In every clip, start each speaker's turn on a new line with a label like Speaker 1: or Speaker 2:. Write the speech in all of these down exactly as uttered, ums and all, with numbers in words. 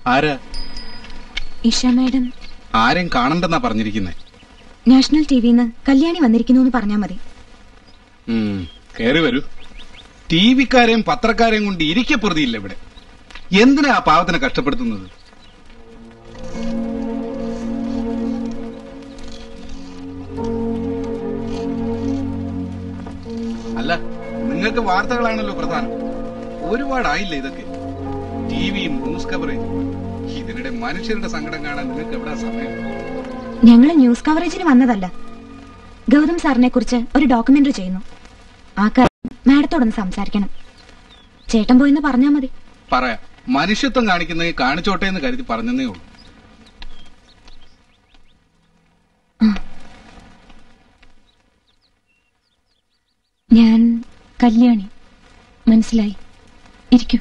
Speaker 1: ആരാ?
Speaker 2: ഇഷ മാഡം.
Speaker 1: ആരെയും കാണണ്ടെന്നാ പറഞ്ഞിരിക്കുന്നേ.
Speaker 2: നാഷണൽ ടിവിന്ന് കല്യാണി വന്നിരിക്കുന്നു എന്ന് പറഞ്ഞാ മതി.
Speaker 1: കേറി വരൂ. ടി വിക്കാരെയും പത്രക്കാരെയും കൊണ്ട് ഇരിക്കപ്പുറതിയില്ല ഇവിടെ. എന്തിനാ ആ പാവത്തിനെ കഷ്ടപ്പെടുത്തുന്നത്? അല്ല, നിങ്ങൾക്ക് വാർത്തകളാണല്ലോ പ്രധാനം. ഒരുപാടായില്ല ഇതൊക്കെ, ടിവിയും ന്യൂസ് കവറേജും. ഇതിനിടെ മനുഷ്യരുടെ സങ്കടം കാണാൻ നിങ്ങൾക്ക് എവിടെ സമയം?
Speaker 2: ഞങ്ങൾ ന്യൂസ് കവറേജിന് വന്നതല്ല. ഗൗതം സാറിനെ കുറിച്ച് ഒരു ഡോക്യുമെന്ററി ചെയ്യുന്നു. ആ കാര്യം മാഡത്തോടൊന്ന് സംസാരിക്കണം. ചേട്ടൻ പോയെന്ന് പറഞ്ഞാ മതി.
Speaker 1: പറയാം. മനുഷ്യത്വം കാണിക്കുന്നത് കാണിച്ചോട്ടെ എന്ന് കരുതി പറഞ്ഞതേ ഉള്ളൂ.
Speaker 2: ഞാൻ കല്യാണി. മനസ്സിലായി. ഇരിക്കൂ.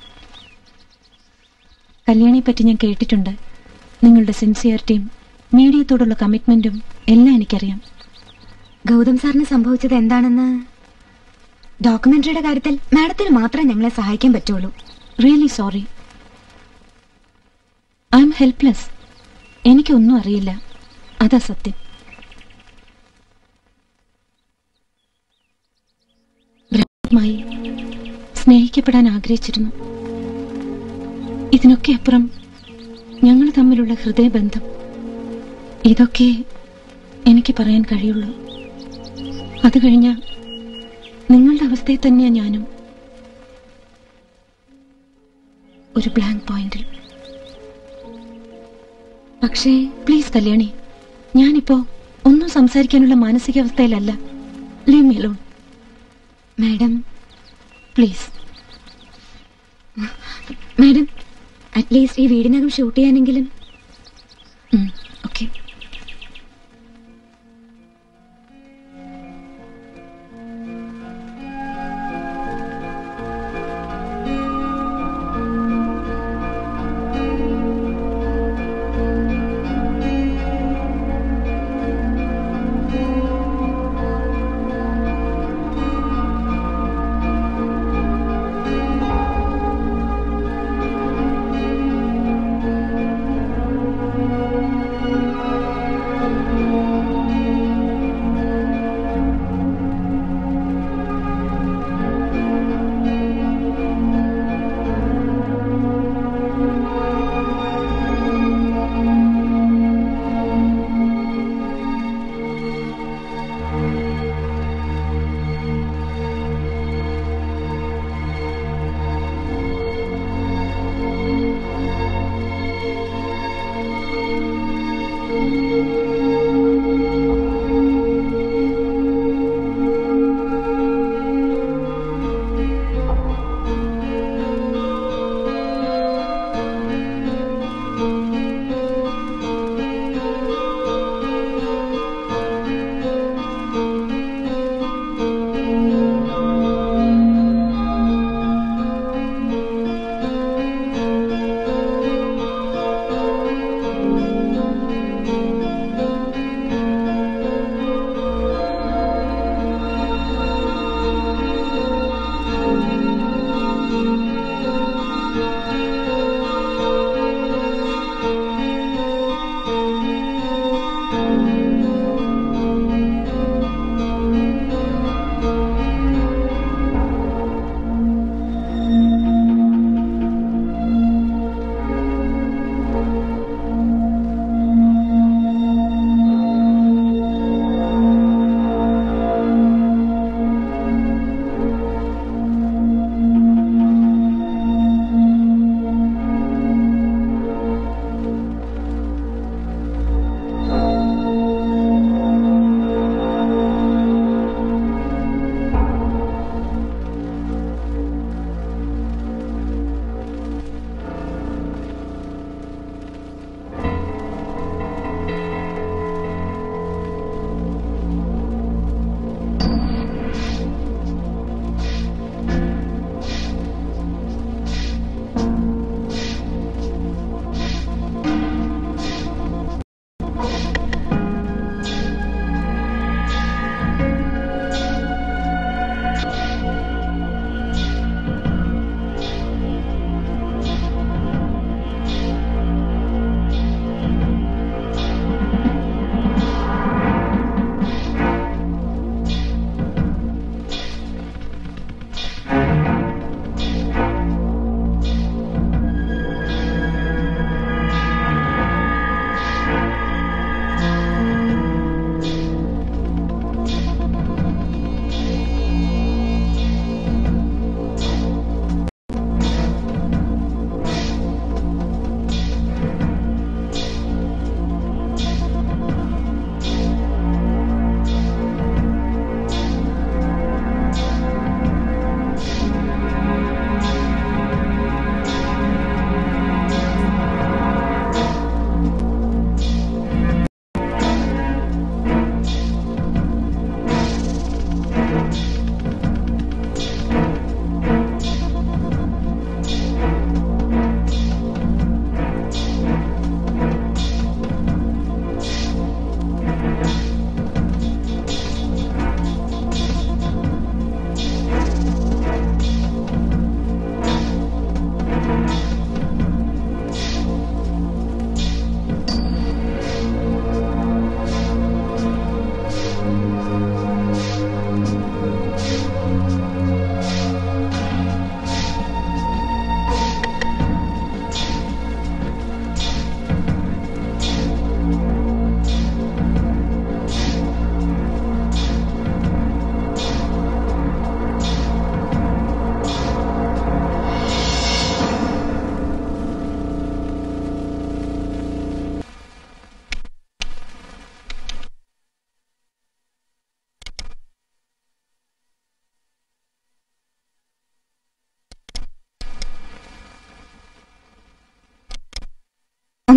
Speaker 2: കല്യാണിയെ പറ്റി ഞാൻ കേട്ടിട്ടുണ്ട്. നിങ്ങളുടെ സിൻസിയറിറ്റിയും മീഡിയത്തോടുള്ള കമ്മിറ്റ്മെന്റും എല്ലാം എനിക്കറിയാം. ഗൗതം സാറിന് സംഭവിച്ചത് എന്താണെന്ന് ഡോക്യുമെന്ററിയുടെ കാര്യത്തിൽ മാഡത്തിന് മാത്രമേ ഞങ്ങളെ സഹായിക്കാൻ പറ്റുള്ളൂ. Really sorry. I'm helpless. എനിക്കൊന്നും അറിയില്ല. അതാ സത്യം. ബ്രഹ്മമായി സ്നേഹിക്കപ്പെടാൻ ആഗ്രഹിച്ചിരുന്നു. ഇതിനൊക്കെ അപ്പുറം ഞങ്ങൾ തമ്മിലുള്ള ഹൃദയബന്ധം. ഇതൊക്കെ എനിക്ക് പറയാൻ കഴിയുള്ളൂ. അത് കഴിഞ്ഞ നിങ്ങളുടെ അവസ്ഥയിൽ തന്നെയാണ് ഞാനും. ഒരു ബ്ലാങ്ക് പോയിന്റിൽ. പക്ഷേ പ്ലീസ് കല്യാണി, ഞാനിപ്പോ ഒന്നും സംസാരിക്കാനുള്ള മാനസികാവസ്ഥയിലല്ല. Leave me alone. Madam please. Madam at least ഈ വീടിനകം ഷൂട്ട് ചെയ്യാനെങ്കിലും. ഓക്കെ.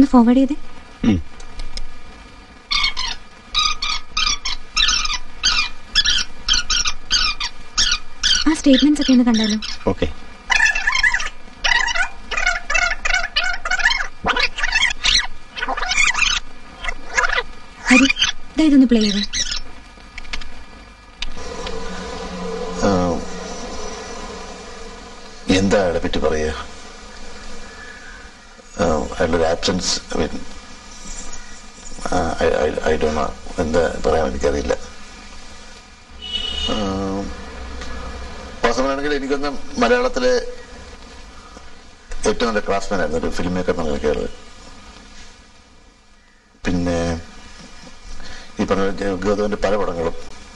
Speaker 2: ഒന്ന് ഫോർവേഡ് ചെയ്തേ. ആ സ്റ്റേറ്റ്മെന്റ്സ് ഒക്കെ ഒന്ന് കണ്ടാലോ?
Speaker 3: ഓക്കെ.
Speaker 2: ഹരി, ഇതൊന്ന് പ്ലേ ചെയ്തേ.
Speaker 3: എന്താ അയാളെ പറ്റി പറയുക? അയാളുടെ ആബ്സെൻസ് ഐ ഡോ നോ, എന്താ പറയാൻ എനിക്കറിയില്ല. വാസ്തവമാണെങ്കിൽ എനിക്കൊന്ന് മലയാളത്തിലെ ഏറ്റവും നല്ല ക്ലാസ്മാൻ ആയിരുന്നു, ഒരു ഫിലിം മേക്കർ എന്നുള്ള നിലയ്ക്ക്. പിന്നെ ഈ പറഞ്ഞ ഗൗതമിന്റെ പല പടങ്ങളും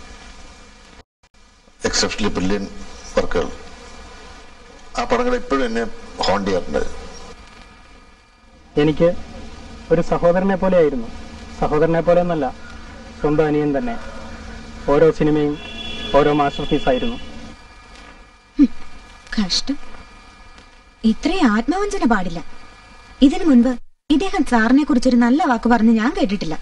Speaker 3: എക്സെപ്ഷനലി ബ്രില്യൻ വർക്കുകൾ, ആ പടങ്ങൾ ഇപ്പോഴും എന്നെ ഹോണ്ട് ചെയ്യാറുണ്ട്.
Speaker 4: എനിക്ക് ഒരു സഹോദരനെ പോലെ ആയിരുന്നു. സഹോദരനെ പോലെ ഒന്നല്ല, സ്വന്തം അനിയൻ തന്നെ. ഓരോ സിനിമയും ഓരോ മാസ്റ്റർ പീസ് ആയിരുന്നു.
Speaker 2: കഷ്ടം, ഇത്രയും ആത്മവഞ്ചന പാടില്ല. ഇതിനു മുൻപ് ഇദ്ദേഹം സാറിനെ കുറിച്ചൊരു നല്ല വാക്ക് പറഞ്ഞ് ഞാൻ കേട്ടിട്ടില്ല.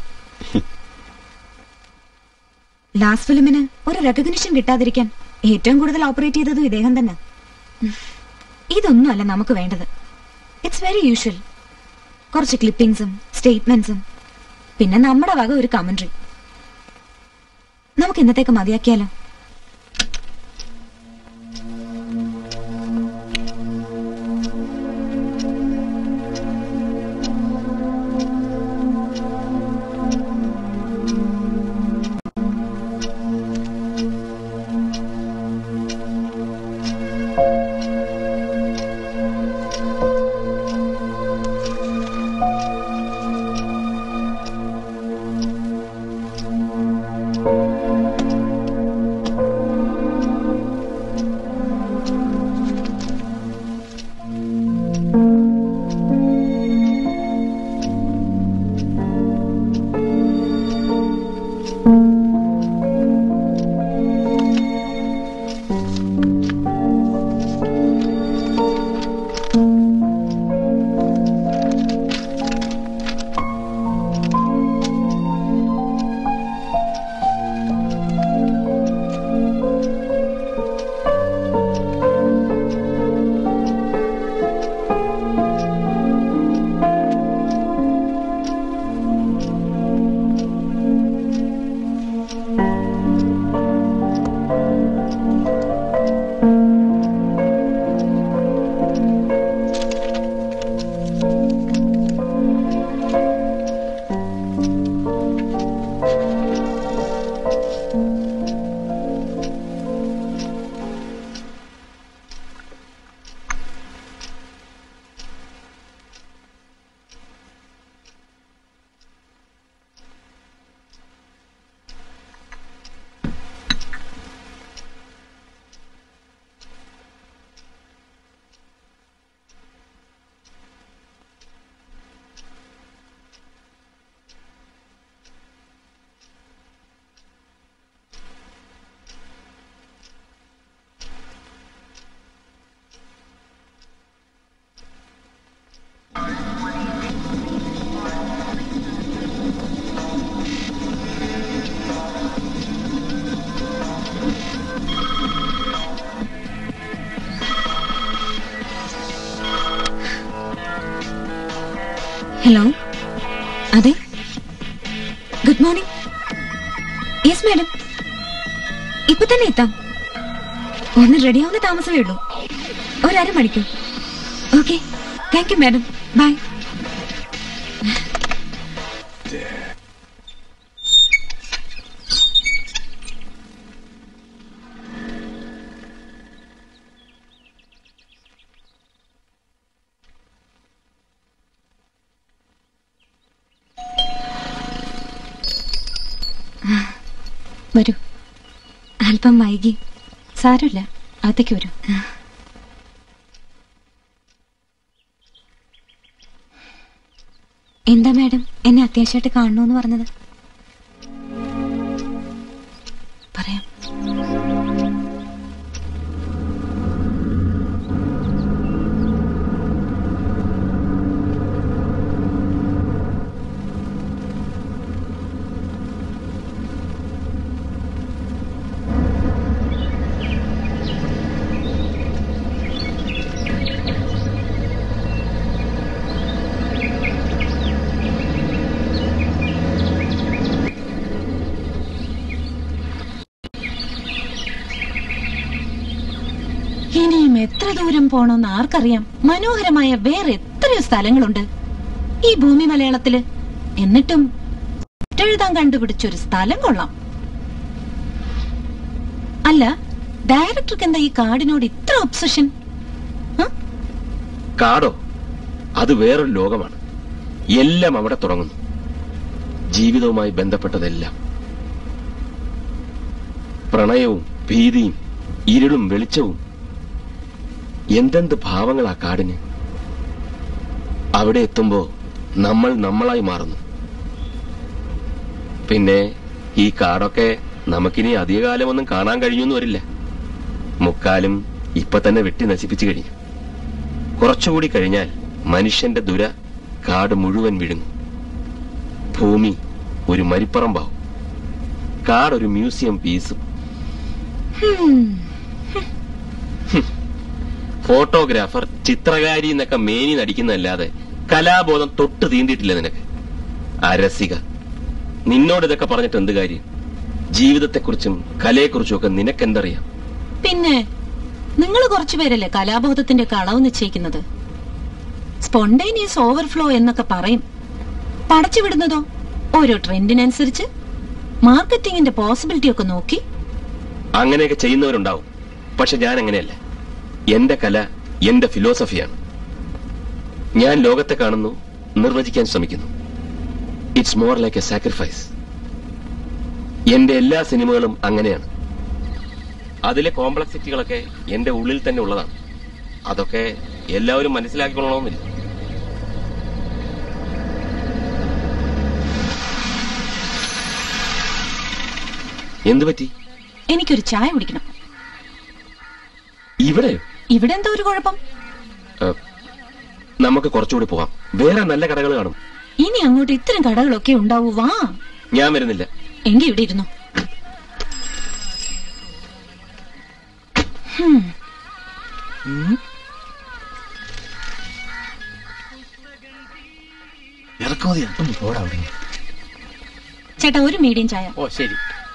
Speaker 2: ലാസ്റ്റ് ഫിലിമിന് ഒരു റെക്കഗ്നിഷൻ കിട്ടാതിരിക്കാൻ ഏറ്റവും കൂടുതൽ ഓപ്പറേറ്റ് ചെയ്തതും ഇദ്ദേഹം തന്നെ. ഇതൊന്നുമല്ല നമുക്ക് വേണ്ടത്. It's very usual. കുറച്ച് ക്ലിപ്പിംഗ്സും സ്റ്റേറ്റ്മെന്റ്സും പിന്നെ നമ്മുടെ വക ഒരു കമന്ററി. നമുക്ക് ഇന്നത്തേക്ക് മതിയാക്കിയാലോ? ഹലോ, അതെ, ഗുഡ് മോർണിംഗ്. യെസ് മാഡം, ഇപ്പൊ തന്നെ എത്താം. ഒന്ന് റെഡിയാവുന്ന താമസമേ ഉള്ളൂ. ഒരര മണിക്കൂർ. Okay, thank you madam, bye. വരൂ. അല്പം വൈകി. സാരമില്ല, അകത്തേക്ക് വരൂ. എന്താ മാഡം എന്നെ അത്യാവശ്യമായിട്ട് കാണണമെന്ന് പറഞ്ഞത്? പറയാം. ദൂരം പോണോന്ന് ആർക്കറിയാം. മനോഹരമായ വേറെ എത്രയോ സ്ഥലങ്ങളുണ്ട് ഈ ഭൂമി മലയാളത്തില്. എന്നിട്ടും എഴുതാൻ കണ്ടുപിടിച്ചൊരു സ്ഥലം കൊള്ളാം. അല്ല, ഡയറക്ടർക്ക് എന്താ ഈ കാടിനോട് ഇത്ര ഒബ്സഷൻ?
Speaker 5: കാടോ? അത് വേറൊരു ലോകമാണ്. എല്ലാം അവിടെ തുടങ്ങുന്നു. ജീവിതവുമായി ബന്ധപ്പെട്ടതെല്ലാം. പ്രണയവും ഭീതിയും ഇരുളും വെളിച്ചവും. എന്തെന്ത് ഭാവങ്ങളാ കാടിന്. അവിടെ എത്തുമ്പോ നമ്മൾ നമ്മളായി മാറുന്നു. പിന്നെ ഈ കാടൊക്കെ നമുക്കിനി അധികകാലമൊന്നും കാണാൻ കഴിഞ്ഞൊന്നും വരില്ല. മുക്കാലും ഇപ്പൊ തന്നെ വെട്ടി നശിപ്പിച്ചു കഴിഞ്ഞു. കുറച്ചുകൂടി കഴിഞ്ഞാൽ മനുഷ്യന്റെ ദുര കാട് മുഴുവൻ വിഴുങ്ങും. ഭൂമി ഒരു മരിപ്പറമ്പാവും. കാടൊരു മ്യൂസിയം പീസും. ഫോട്ടോഗ്രാഫർ, ചിത്രകാരി എന്നൊക്കെ മേനി നടിക്കുന്നതല്ലാതെ കലാബോധം തൊട്ട് തീണ്ടിയിട്ടില്ല നിനക്ക്. അരസിക, നിന്നോട് ഇതൊക്കെ പറഞ്ഞിട്ട് എന്ത് കാര്യം? ജീവിതത്തെക്കുറിച്ചും കലയെക്കുറിച്ചും ഒക്കെ നിനക്കെന്തറിയാം?
Speaker 2: പിന്നെ നിങ്ങൾ കുറച്ചുപേരല്ലേ കലാബോധത്തിന്റെ ഒക്കെ അളവ് നിശ്ചയിക്കുന്നത്? സ്പോണ്ടേനിയസ് ഓവർഫ്ലോ എന്നൊക്കെ പറയും. പടച്ചുവിടുന്നതോ ഓരോ ട്രെൻഡിനനുസരിച്ച് മാർക്കറ്റിംഗിന്റെ പോസിബിലിറ്റി ഒക്കെ നോക്കി.
Speaker 5: അങ്ങനെയൊക്കെ ചെയ്യുന്നവരുണ്ടാവും. പക്ഷെ ഞാൻ അങ്ങനെയല്ല. എന്റെ കല എന്റെ ഫിലോസഫിയാണ്. ഞാൻ ലോകത്തെ കാണുന്നു, നിർവചിക്കാൻ ശ്രമിക്കുന്നു. It's more like a sacrifice. എന്റെ എല്ലാ സിനിമകളും അങ്ങനെയാണ്. അതിലെ കോംപ്ലക്സിറ്റികളൊക്കെ എന്റെ ഉള്ളിൽ തന്നെ ഉള്ളതാണ്. അതൊക്കെ എല്ലാവരും മനസ്സിലാക്കിക്കൊള്ളണമെന്നില്ല. എന്തു പറ്റി?
Speaker 2: എനിക്കൊരു ചായ കുടിക്കണം.
Speaker 5: ഇവിടെ
Speaker 2: ഇവിടെ എന്താ ഒരു കുഴപ്പം?
Speaker 5: നമുക്ക് കുറച്ചുകൂടി പോവാം. വേറെ നല്ല കടകൾ കാണും.
Speaker 2: ഇനി അങ്ങോട്ട് ഇത്തരം കടകളൊക്കെ ഉണ്ടാവൂ. വാ.
Speaker 5: ഞാൻ വരുന്നില്ല.
Speaker 2: എങ്കി ഇവിടെ ഇരുന്നു. ചേട്ടാ, ഒരു മീഡിയം ചായ.
Speaker 4: ഓ ശരി.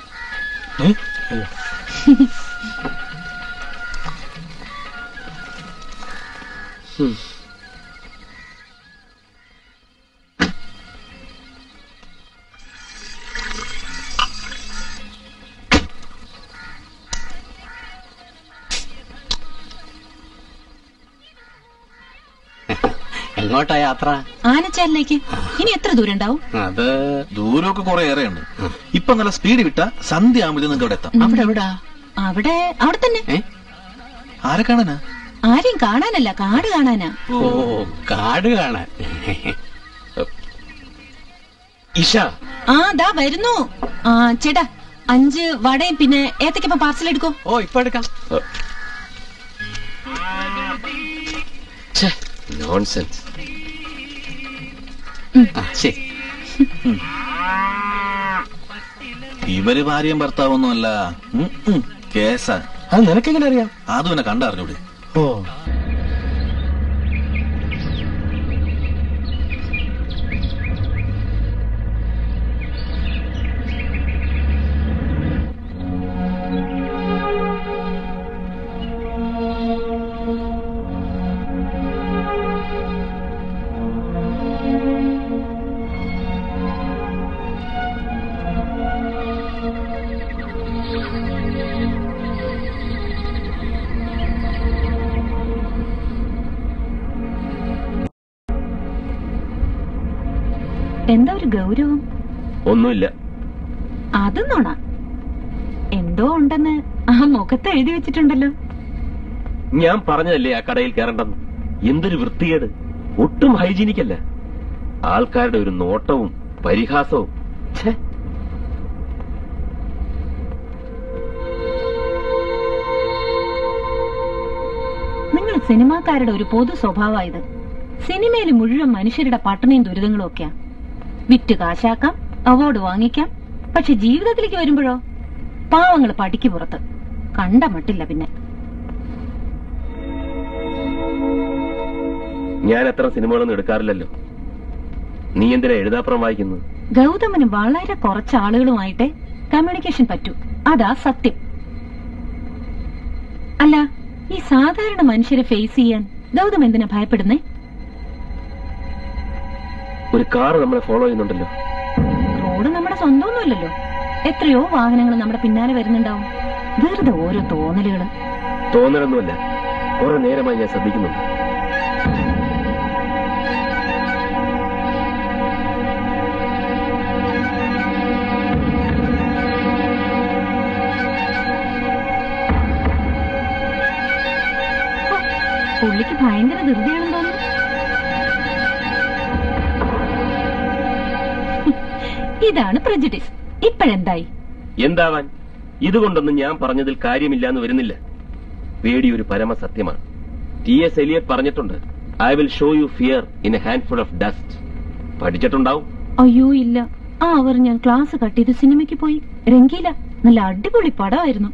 Speaker 4: എങ്ങോട്ടാ യാത്ര?
Speaker 2: ആനച്ചാലിലേക്ക്. ഇനി എത്ര ദൂരം ഉണ്ടാവും?
Speaker 3: അത് ദൂരമൊക്കെ കുറെ ഏറെയുണ്ട്. ഇപ്പൊ നല്ല സ്പീഡ് വിട്ട സന്ധ്യ ആകുമ്പോൾ നിങ്ങൾക്ക് അവിടെ എത്താം.
Speaker 2: അവിടെ എവിടാ? അവിടെ അവിടെ തന്നെ.
Speaker 3: ആരെ കാണാനാ?
Speaker 2: ആരെയും കാണാനല്ല, കാട് കാണാനാ.
Speaker 4: ഓ, കാട് കാണാൻ.
Speaker 5: ഇഷ.
Speaker 2: ആ ദാ വരുന്നു. ആ ചേട്ടാ, അഞ്ച് വടയും പിന്നെ ഏത്തക്കപ്പം പാർസൽ എടുക്കോ?
Speaker 4: ഓ, ഇപ്പൊ എടുക്കാം.
Speaker 5: നോൺസെൻസ്.
Speaker 4: ശരി.
Speaker 3: ഇവര് ഭാര്യയും ഭർത്താവൊന്നുമല്ല, കേസാ.
Speaker 4: അത് നിനക്കെങ്ങനെ അറിയാം?
Speaker 3: അതും എന്നെ കണ്ടറിഞ്ഞൂടെ?
Speaker 4: ഓ,
Speaker 2: എന്താ ഒരു ഗൗരവം?
Speaker 5: ഒന്നുമില്ല.
Speaker 2: അതൊന്നോണ എന്തോ ഉണ്ടെന്ന് ആ മുഖത്ത് എഴുതി വെച്ചിട്ടുണ്ടല്ലോ.
Speaker 5: ഞാൻ പറഞ്ഞതല്ലേ ആ കടയിൽ കയറണ്ടെന്ന്. എന്തൊരു വൃത്തികേട്. ഒട്ടും ഹൈജീനിക് അല്ല. ആൾക്കാരുടെ ഒരു നോട്ടവും പരിഹാസവും.
Speaker 2: നിങ്ങൾ സിനിമാക്കാരുടെ ഒരു പൊതു സ്വഭാവമായത്. സിനിമയിൽ മുഴുവൻ മനുഷ്യരുടെ പട്ടിണിയും ദുരിതങ്ങളും ഒക്കെയാ. വിറ്റ് കാശാക്കാം, അവാർഡ് വാങ്ങിക്കാം. പക്ഷെ ജീവിതത്തിലേക്ക് വരുമ്പോഴോ പാവങ്ങൾ പടിക്ക് പുറത്ത്. കണ്ട മട്ടില്ല. പിന്നെ
Speaker 5: ഞാൻ അത്ര സിനിമകളൊന്നും എടുക്കാറില്ലല്ലോ. നീ എന്തിനാ എഴുതാപ്പുറം വായിക്കുന്നു?
Speaker 2: ഗൗതമന് വളരെ കുറച്ച് ആളുകളുമായിട്ടേ കമ്മ്യൂണിക്കേഷൻ പറ്റൂ. അതാ സത്യം. അല്ല, ഈ സാധാരണ മനുഷ്യരെ ഫേസ് ചെയ്യാൻ ഗൗതം എന്തിനാ ഭയപ്പെടുന്നേ?
Speaker 5: ഒരു കാർ നമ്മളെ ഫോളോ ചെയ്യുന്നുണ്ടല്ലോ.
Speaker 2: റോഡ് നമ്മുടെ സ്വന്തമൊന്നുമല്ലല്ലോ. എത്രയോ വാഹനങ്ങൾ നമ്മുടെ പിന്നാലെ വരുന്നുണ്ടാവും. വെറുതെ ഓരോ തോന്നലുകള്.
Speaker 5: തോന്നലൊന്നുമല്ല, കുറെ നേരമായി ഞാൻ ശ്രദ്ധിക്കുന്നുണ്ട്.
Speaker 2: പുള്ളിക്ക് ഭയങ്കര ധൃതിയാണെന്ന് തോന്നുന്നു. ഇതാണ് പ്രജുഡിസ്. ഇപ്പോഴെന്തായി?
Speaker 5: എന്താവാൻ? ഇതുകൊണ്ടൊന്നും ഞാൻ പറഞ്ഞതിൽ കാര്യമില്ലാന്ന് വരുന്നില്ല. പേടിയൊരു പരമസത്യമാണ്. ടി എസ് എലിയറ്റ് പറഞ്ഞിട്ടുണ്ട്, I will show you fear in a handful of dust. പഠിച്ചിട്ടുണ്ടാവും.
Speaker 2: അയ്യോ ഇല്ല, ആ അവർ ഞാൻ ക്ലാസ് കട്ട് ചെയ്ത് സിനിമയ്ക്ക് പോയി. രംഗീല നല്ല അടിപൊളി പടമായിരുന്നു.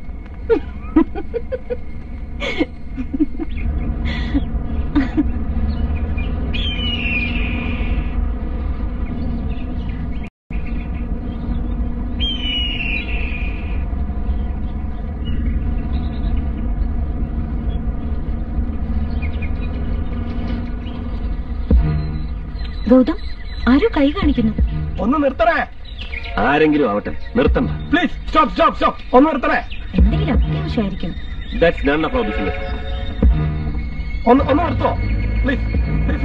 Speaker 2: ഗൗതം, ആരോ കൈ കാണിക്കുന്നു.
Speaker 4: ഒന്ന് നിർത്തണേ.
Speaker 5: ആരെങ്കിലും ആവട്ടെ, നിർത്തണ്ട.
Speaker 4: Please stop stop stop. ഒന്ന് നിർത്തണേ.
Speaker 2: എന്തെങ്കിലും അത്യാവശ്യമായിരിക്കും.
Speaker 5: That's none of our business.
Speaker 4: ഒന്ന് ഒന്ന് നിർത്തോ പ്ലീസ് പ്ലീസ്.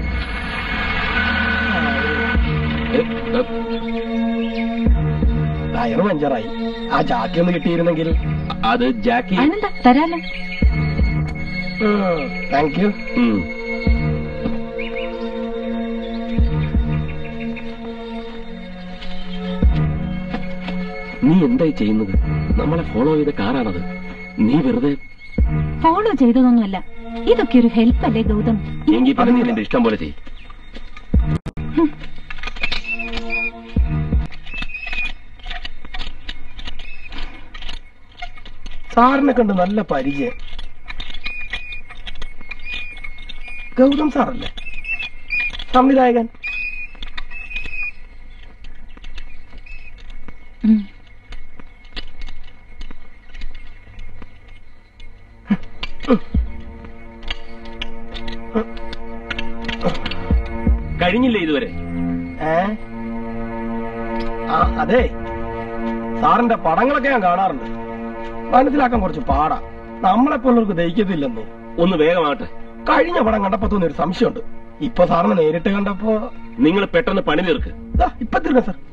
Speaker 4: ടയർ പഞ്ചറായി. ആ ജാക്കി ഒന്ന് കിട്ടിയിരുന്നെങ്കിൽ.
Speaker 5: അത് ജാക്കി.
Speaker 2: അതിനെന്താ, തരാലോ.
Speaker 4: Thank you.
Speaker 5: നീ എന്തായി ചെയ്യുന്നത്? നമ്മളെ ഫോളോ ചെയ്ത കാറാണത്. നീ വെറുതെ
Speaker 2: ഫോളോ ചെയ്തതൊന്നുമല്ല. ഇതൊക്കെ ഒരു ഹെൽപ്പ് അല്ലേ ഗൗതം?
Speaker 5: എങ്കിൽ പിന്നെ നിന്റെ ഇഷ്ടം പോലെ ചെയ്യും.
Speaker 4: സാറിനെ കണ്ട് നല്ല പരിചയം. ഗൗതം സാറല്ലേ സംവിധായകൻ?
Speaker 5: കഴിഞ്ഞില്ലേ ഇതുവരെ?
Speaker 4: ഏ ആ അതെ, സാറിന്റെ പടങ്ങളൊക്കെ ഞാൻ കാണാറുണ്ട്. മനസ്സിലാക്കാൻ കുറച്ച് പാടാ. നമ്മളെപ്പോലുള്ളവർക്ക് ദഹിക്കത്തില്ലെന്ന്.
Speaker 5: ഒന്ന് വേഗമാവട്ടെ.
Speaker 4: കഴിഞ്ഞ പടം കണ്ടപ്പോ തോന്നിയൊരു സംശയമുണ്ട്. ഇപ്പൊ സാറിനെ നേരിട്ട് കണ്ടപ്പോ.
Speaker 5: നിങ്ങൾ പെട്ടെന്ന് പണി തീർക്ക്.
Speaker 4: ഇപ്പൊ തീർക്കാം സാർ.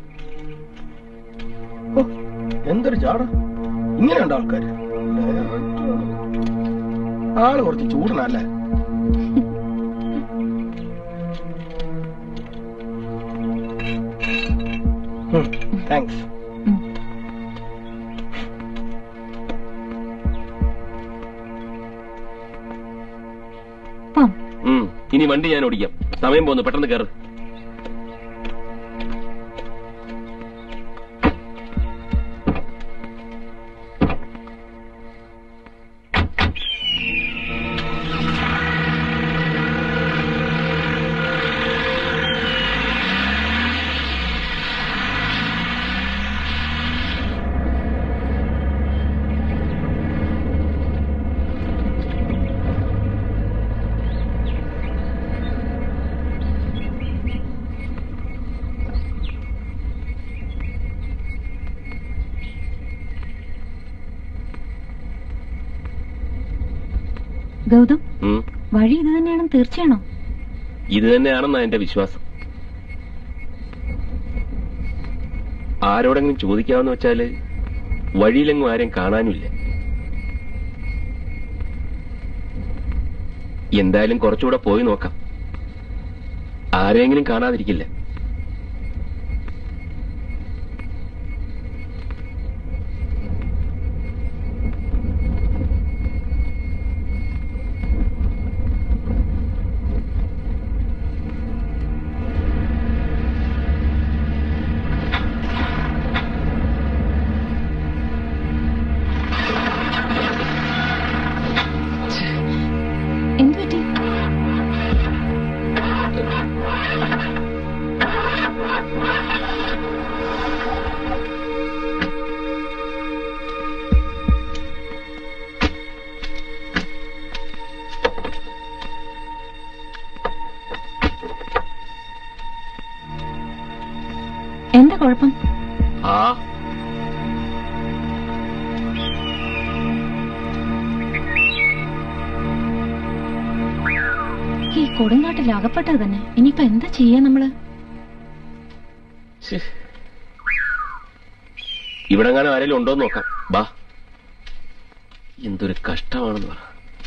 Speaker 4: ഓ, എന്തൊരു ചാട. ഇങ്ങനെയുണ്ട് ആൾക്കാര്. ആള് കുറച്ച് ചൂടനല്ലേ? താങ്ക്സ്.
Speaker 5: ഇനി വണ്ടി ഞാൻ ഓടിക്കാം. സമയം പോന്നു, പെട്ടെന്ന് കയറ്.
Speaker 2: ഗൗതം, വഴി ഇത് തന്നെയാണെന്ന് തീർച്ചയാണോ?
Speaker 5: ഇത് തന്നെയാണെന്നാ എന്റെ വിശ്വാസം. ആരോടെങ്കിലും ചോദിക്കാമെന്ന് വെച്ചാല് വഴിയിലെങ്ങും ആരെയും കാണാനുമില്ല. എന്തായാലും കുറച്ചുകൂടെ പോയി നോക്കാം. ആരെങ്കിലും കാണാതിരിക്കില്ല.
Speaker 2: കുഴപ്പം?
Speaker 5: ആ
Speaker 2: ഈ കൊടുങ്കാട്ടിൽ അകപ്പെട്ടത് തന്നെ. ഇനിയിപ്പോ എന്താ ചെയ്യാ നമ്മള്?
Speaker 5: ഇവിടെങ്ങാനും ആരെങ്കിലും ഉണ്ടോന്ന് നോക്കാം. ബാ, എന്തൊരു കഷ്ടമാണെന്ന് പറ.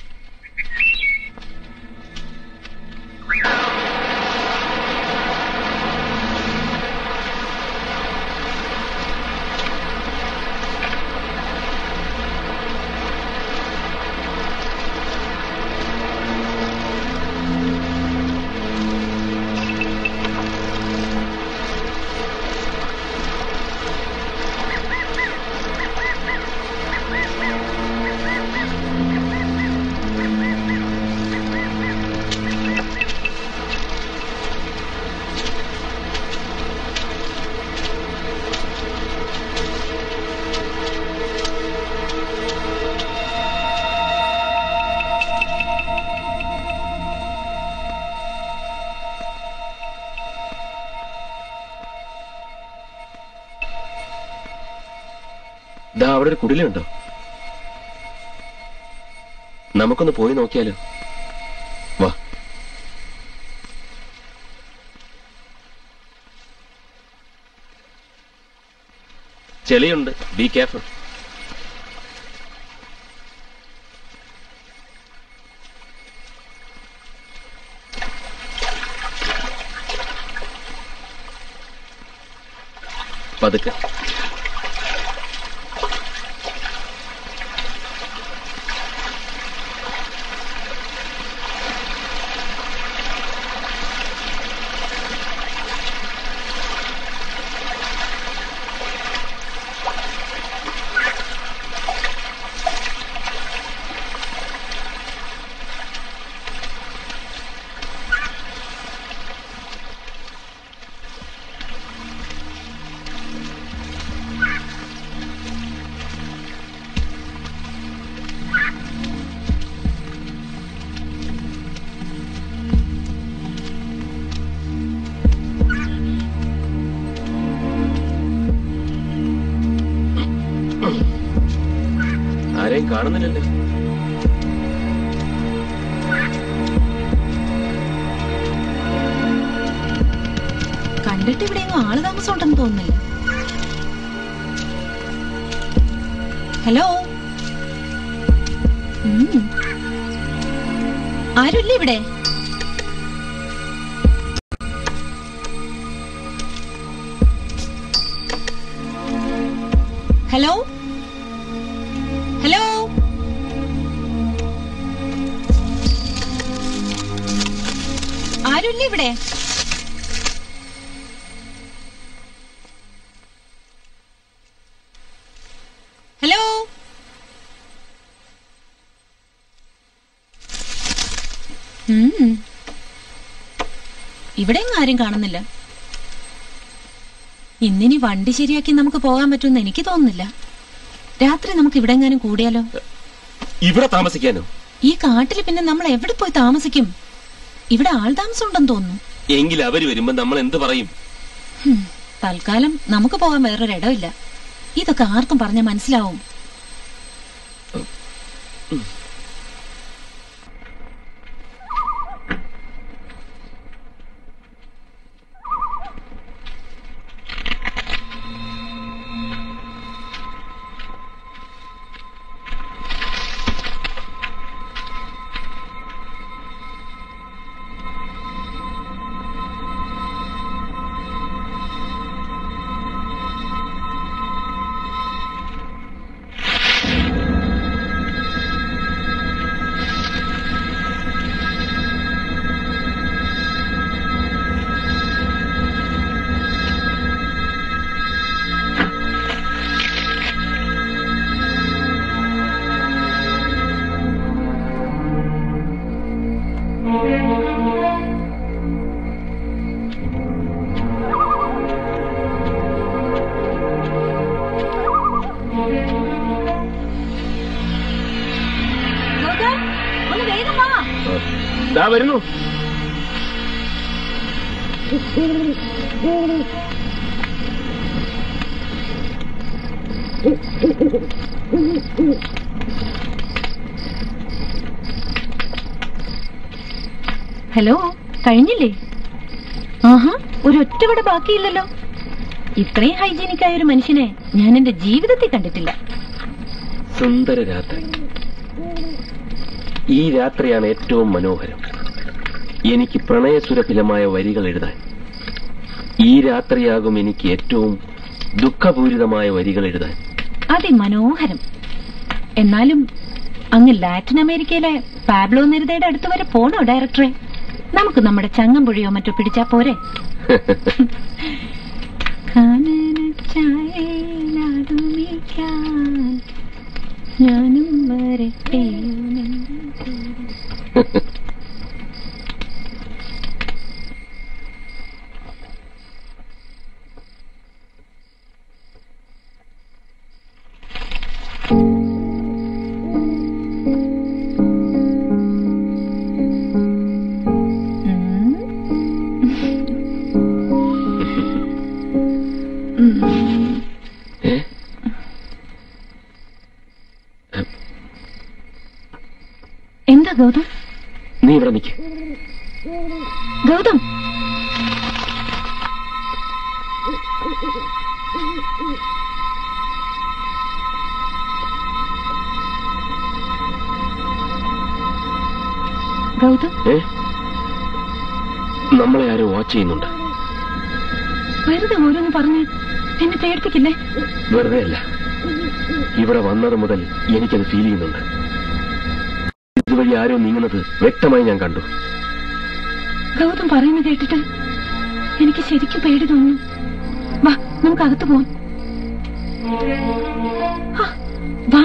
Speaker 5: ദാ അവിടെ ഒരു കുടിലുണ്ടോ? നമുക്കൊന്ന് പോയി നോക്കിയാലോ? വാ. ചെളിയുണ്ട്, ബി കെയർഫുൾ. പതുക്കെ. ആരെയും കാണുന്നില്ലല്ലേ?
Speaker 2: കണ്ടിട്ട് ഇവിടെയെങ്കിലും ആള് താമസം ഉണ്ടെന്ന് തോന്നുന്നില്ല. ഹലോ, ആരുമില്ല ഇവിടെ? ഹലോ ഹലോ ആരുമില്ല ഇവിടെ? ഹലോ ഇവിടെ ആരും കാണുന്നില്ല. ഇന്നിനി വണ്ടി ശരിയാക്കി നമുക്ക് പോകാൻ പറ്റുമെന്ന് എനിക്ക് തോന്നുന്നില്ല. രാത്രി നമുക്ക് ഇവിടെ എങ്ങാനും കൂടിയാലോ?
Speaker 5: ഇവിടെ താമസിക്കാനോ?
Speaker 2: ഈ കാട്ടില് പിന്നെ നമ്മൾ എവിടെ പോയി താമസിക്കും? ഇവിടെ ആൾ താമസം ഉണ്ടെന്ന് തോന്നുന്നു.
Speaker 5: എങ്കിൽ അവര് വരുമ്പോ നമ്മൾ എന്ത് പറയും?
Speaker 2: തൽക്കാലം നമുക്ക് പോകാൻ വേറൊരിടമില്ല. ഇതൊക്കെ ആർക്കും പറഞ്ഞ മനസ്സിലാവും.
Speaker 5: ദാ വരുന്നു.
Speaker 2: ഹലോ, കഴിഞ്ഞില്ലേ? ആഹാ, ഒരൊറ്റവിടെ ബാക്കിയില്ലല്ലോ. ഇത്രയും ഹൈജീനിക് ആയ ഒരു മനുഷ്യനെ ഞാൻ എന്റെ ജീവിതത്തിൽ കണ്ടിട്ടില്ല.
Speaker 5: സുന്ദര രാത്രി. ഈ രാത്രിയാണ് ഏറ്റവും മനോഹരം. എനിക്ക് പ്രണയസുരഭിലമായ വരികൾ എഴുതാൻ. ഈ രാത്രിയാകും എനിക്ക് ഏറ്റവും ദുഃഖപൂരിതമായ വരികൾ എഴുതാൻ.
Speaker 2: അതിമനോഹരം. എന്നാലും അങ്ങ് ലാറ്റിൻ അമേരിക്കയിലെ പാബ്ലോ നെരുദയുടെ അടുത്ത് വരെ പോണോ ഡയറക്ടറെ? നമുക്ക് നമ്മുടെ ചങ്ങമ്പുഴയോ മറ്റോ പിടിച്ചാ പോരെ? ഞാനും വരട്ടെ. എന്താ ഗൗതം?
Speaker 5: നീ ഇവിടെ നിൽക്ക്.
Speaker 2: ഗൗതം, ഗൗതം,
Speaker 5: ഏ നമ്മളെ ആരും വാച്ച് ചെയ്യുന്നുണ്ട്.
Speaker 2: വെറുതെ ഓരോന്ന് പറഞ്ഞ് എന്നെ പേടിപ്പിക്കില്ലേ?
Speaker 5: വെറുതെ അല്ല, ഇവിടെ വന്നത് മുതൽ എനിക്കത് ഫീൽ ചെയ്യുന്നുണ്ട്. ഇതുവഴി ആരോ നീങ്ങുന്നത് വ്യക്തമായി ഞാൻ കണ്ടു.
Speaker 2: ഗൗതം പറയുന്നത് കേട്ടിട്ട് എനിക്ക് ശരിക്കും പേടി തോന്നുന്നു. വാ, നമുക്ക് അകത്ത് പോവാം. വാ.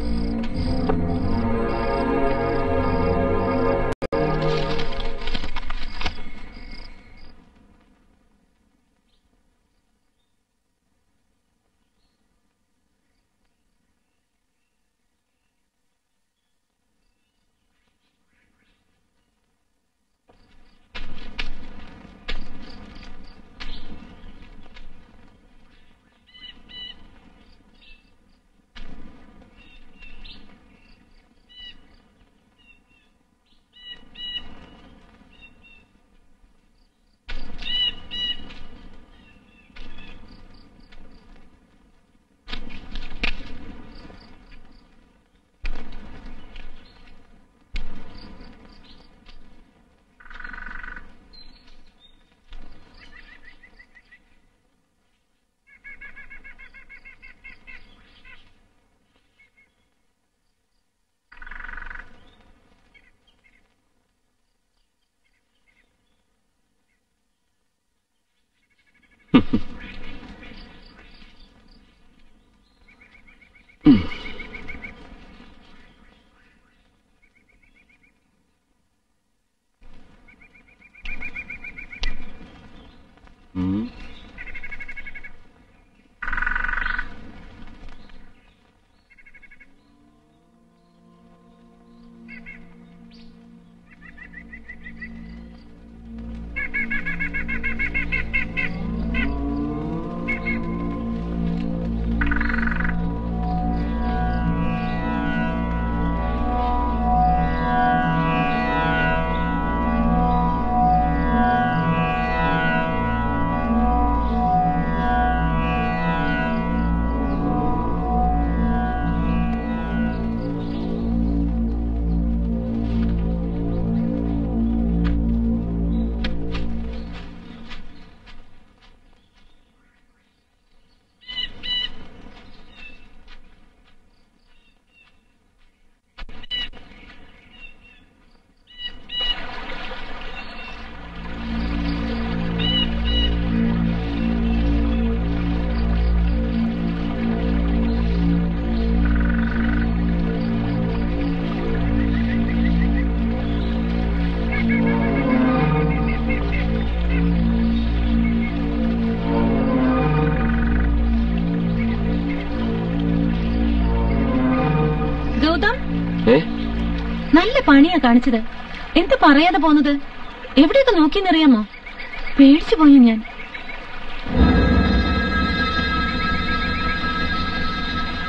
Speaker 2: നല്ല പണിയാ കാണിച്ചത്. എന്ത് പറയാതെ പോന്നത്? എവിടെയൊക്കെ നോക്കിയെന്നറിയാമോ? പേടിച്ചു പോയി ഞാൻ.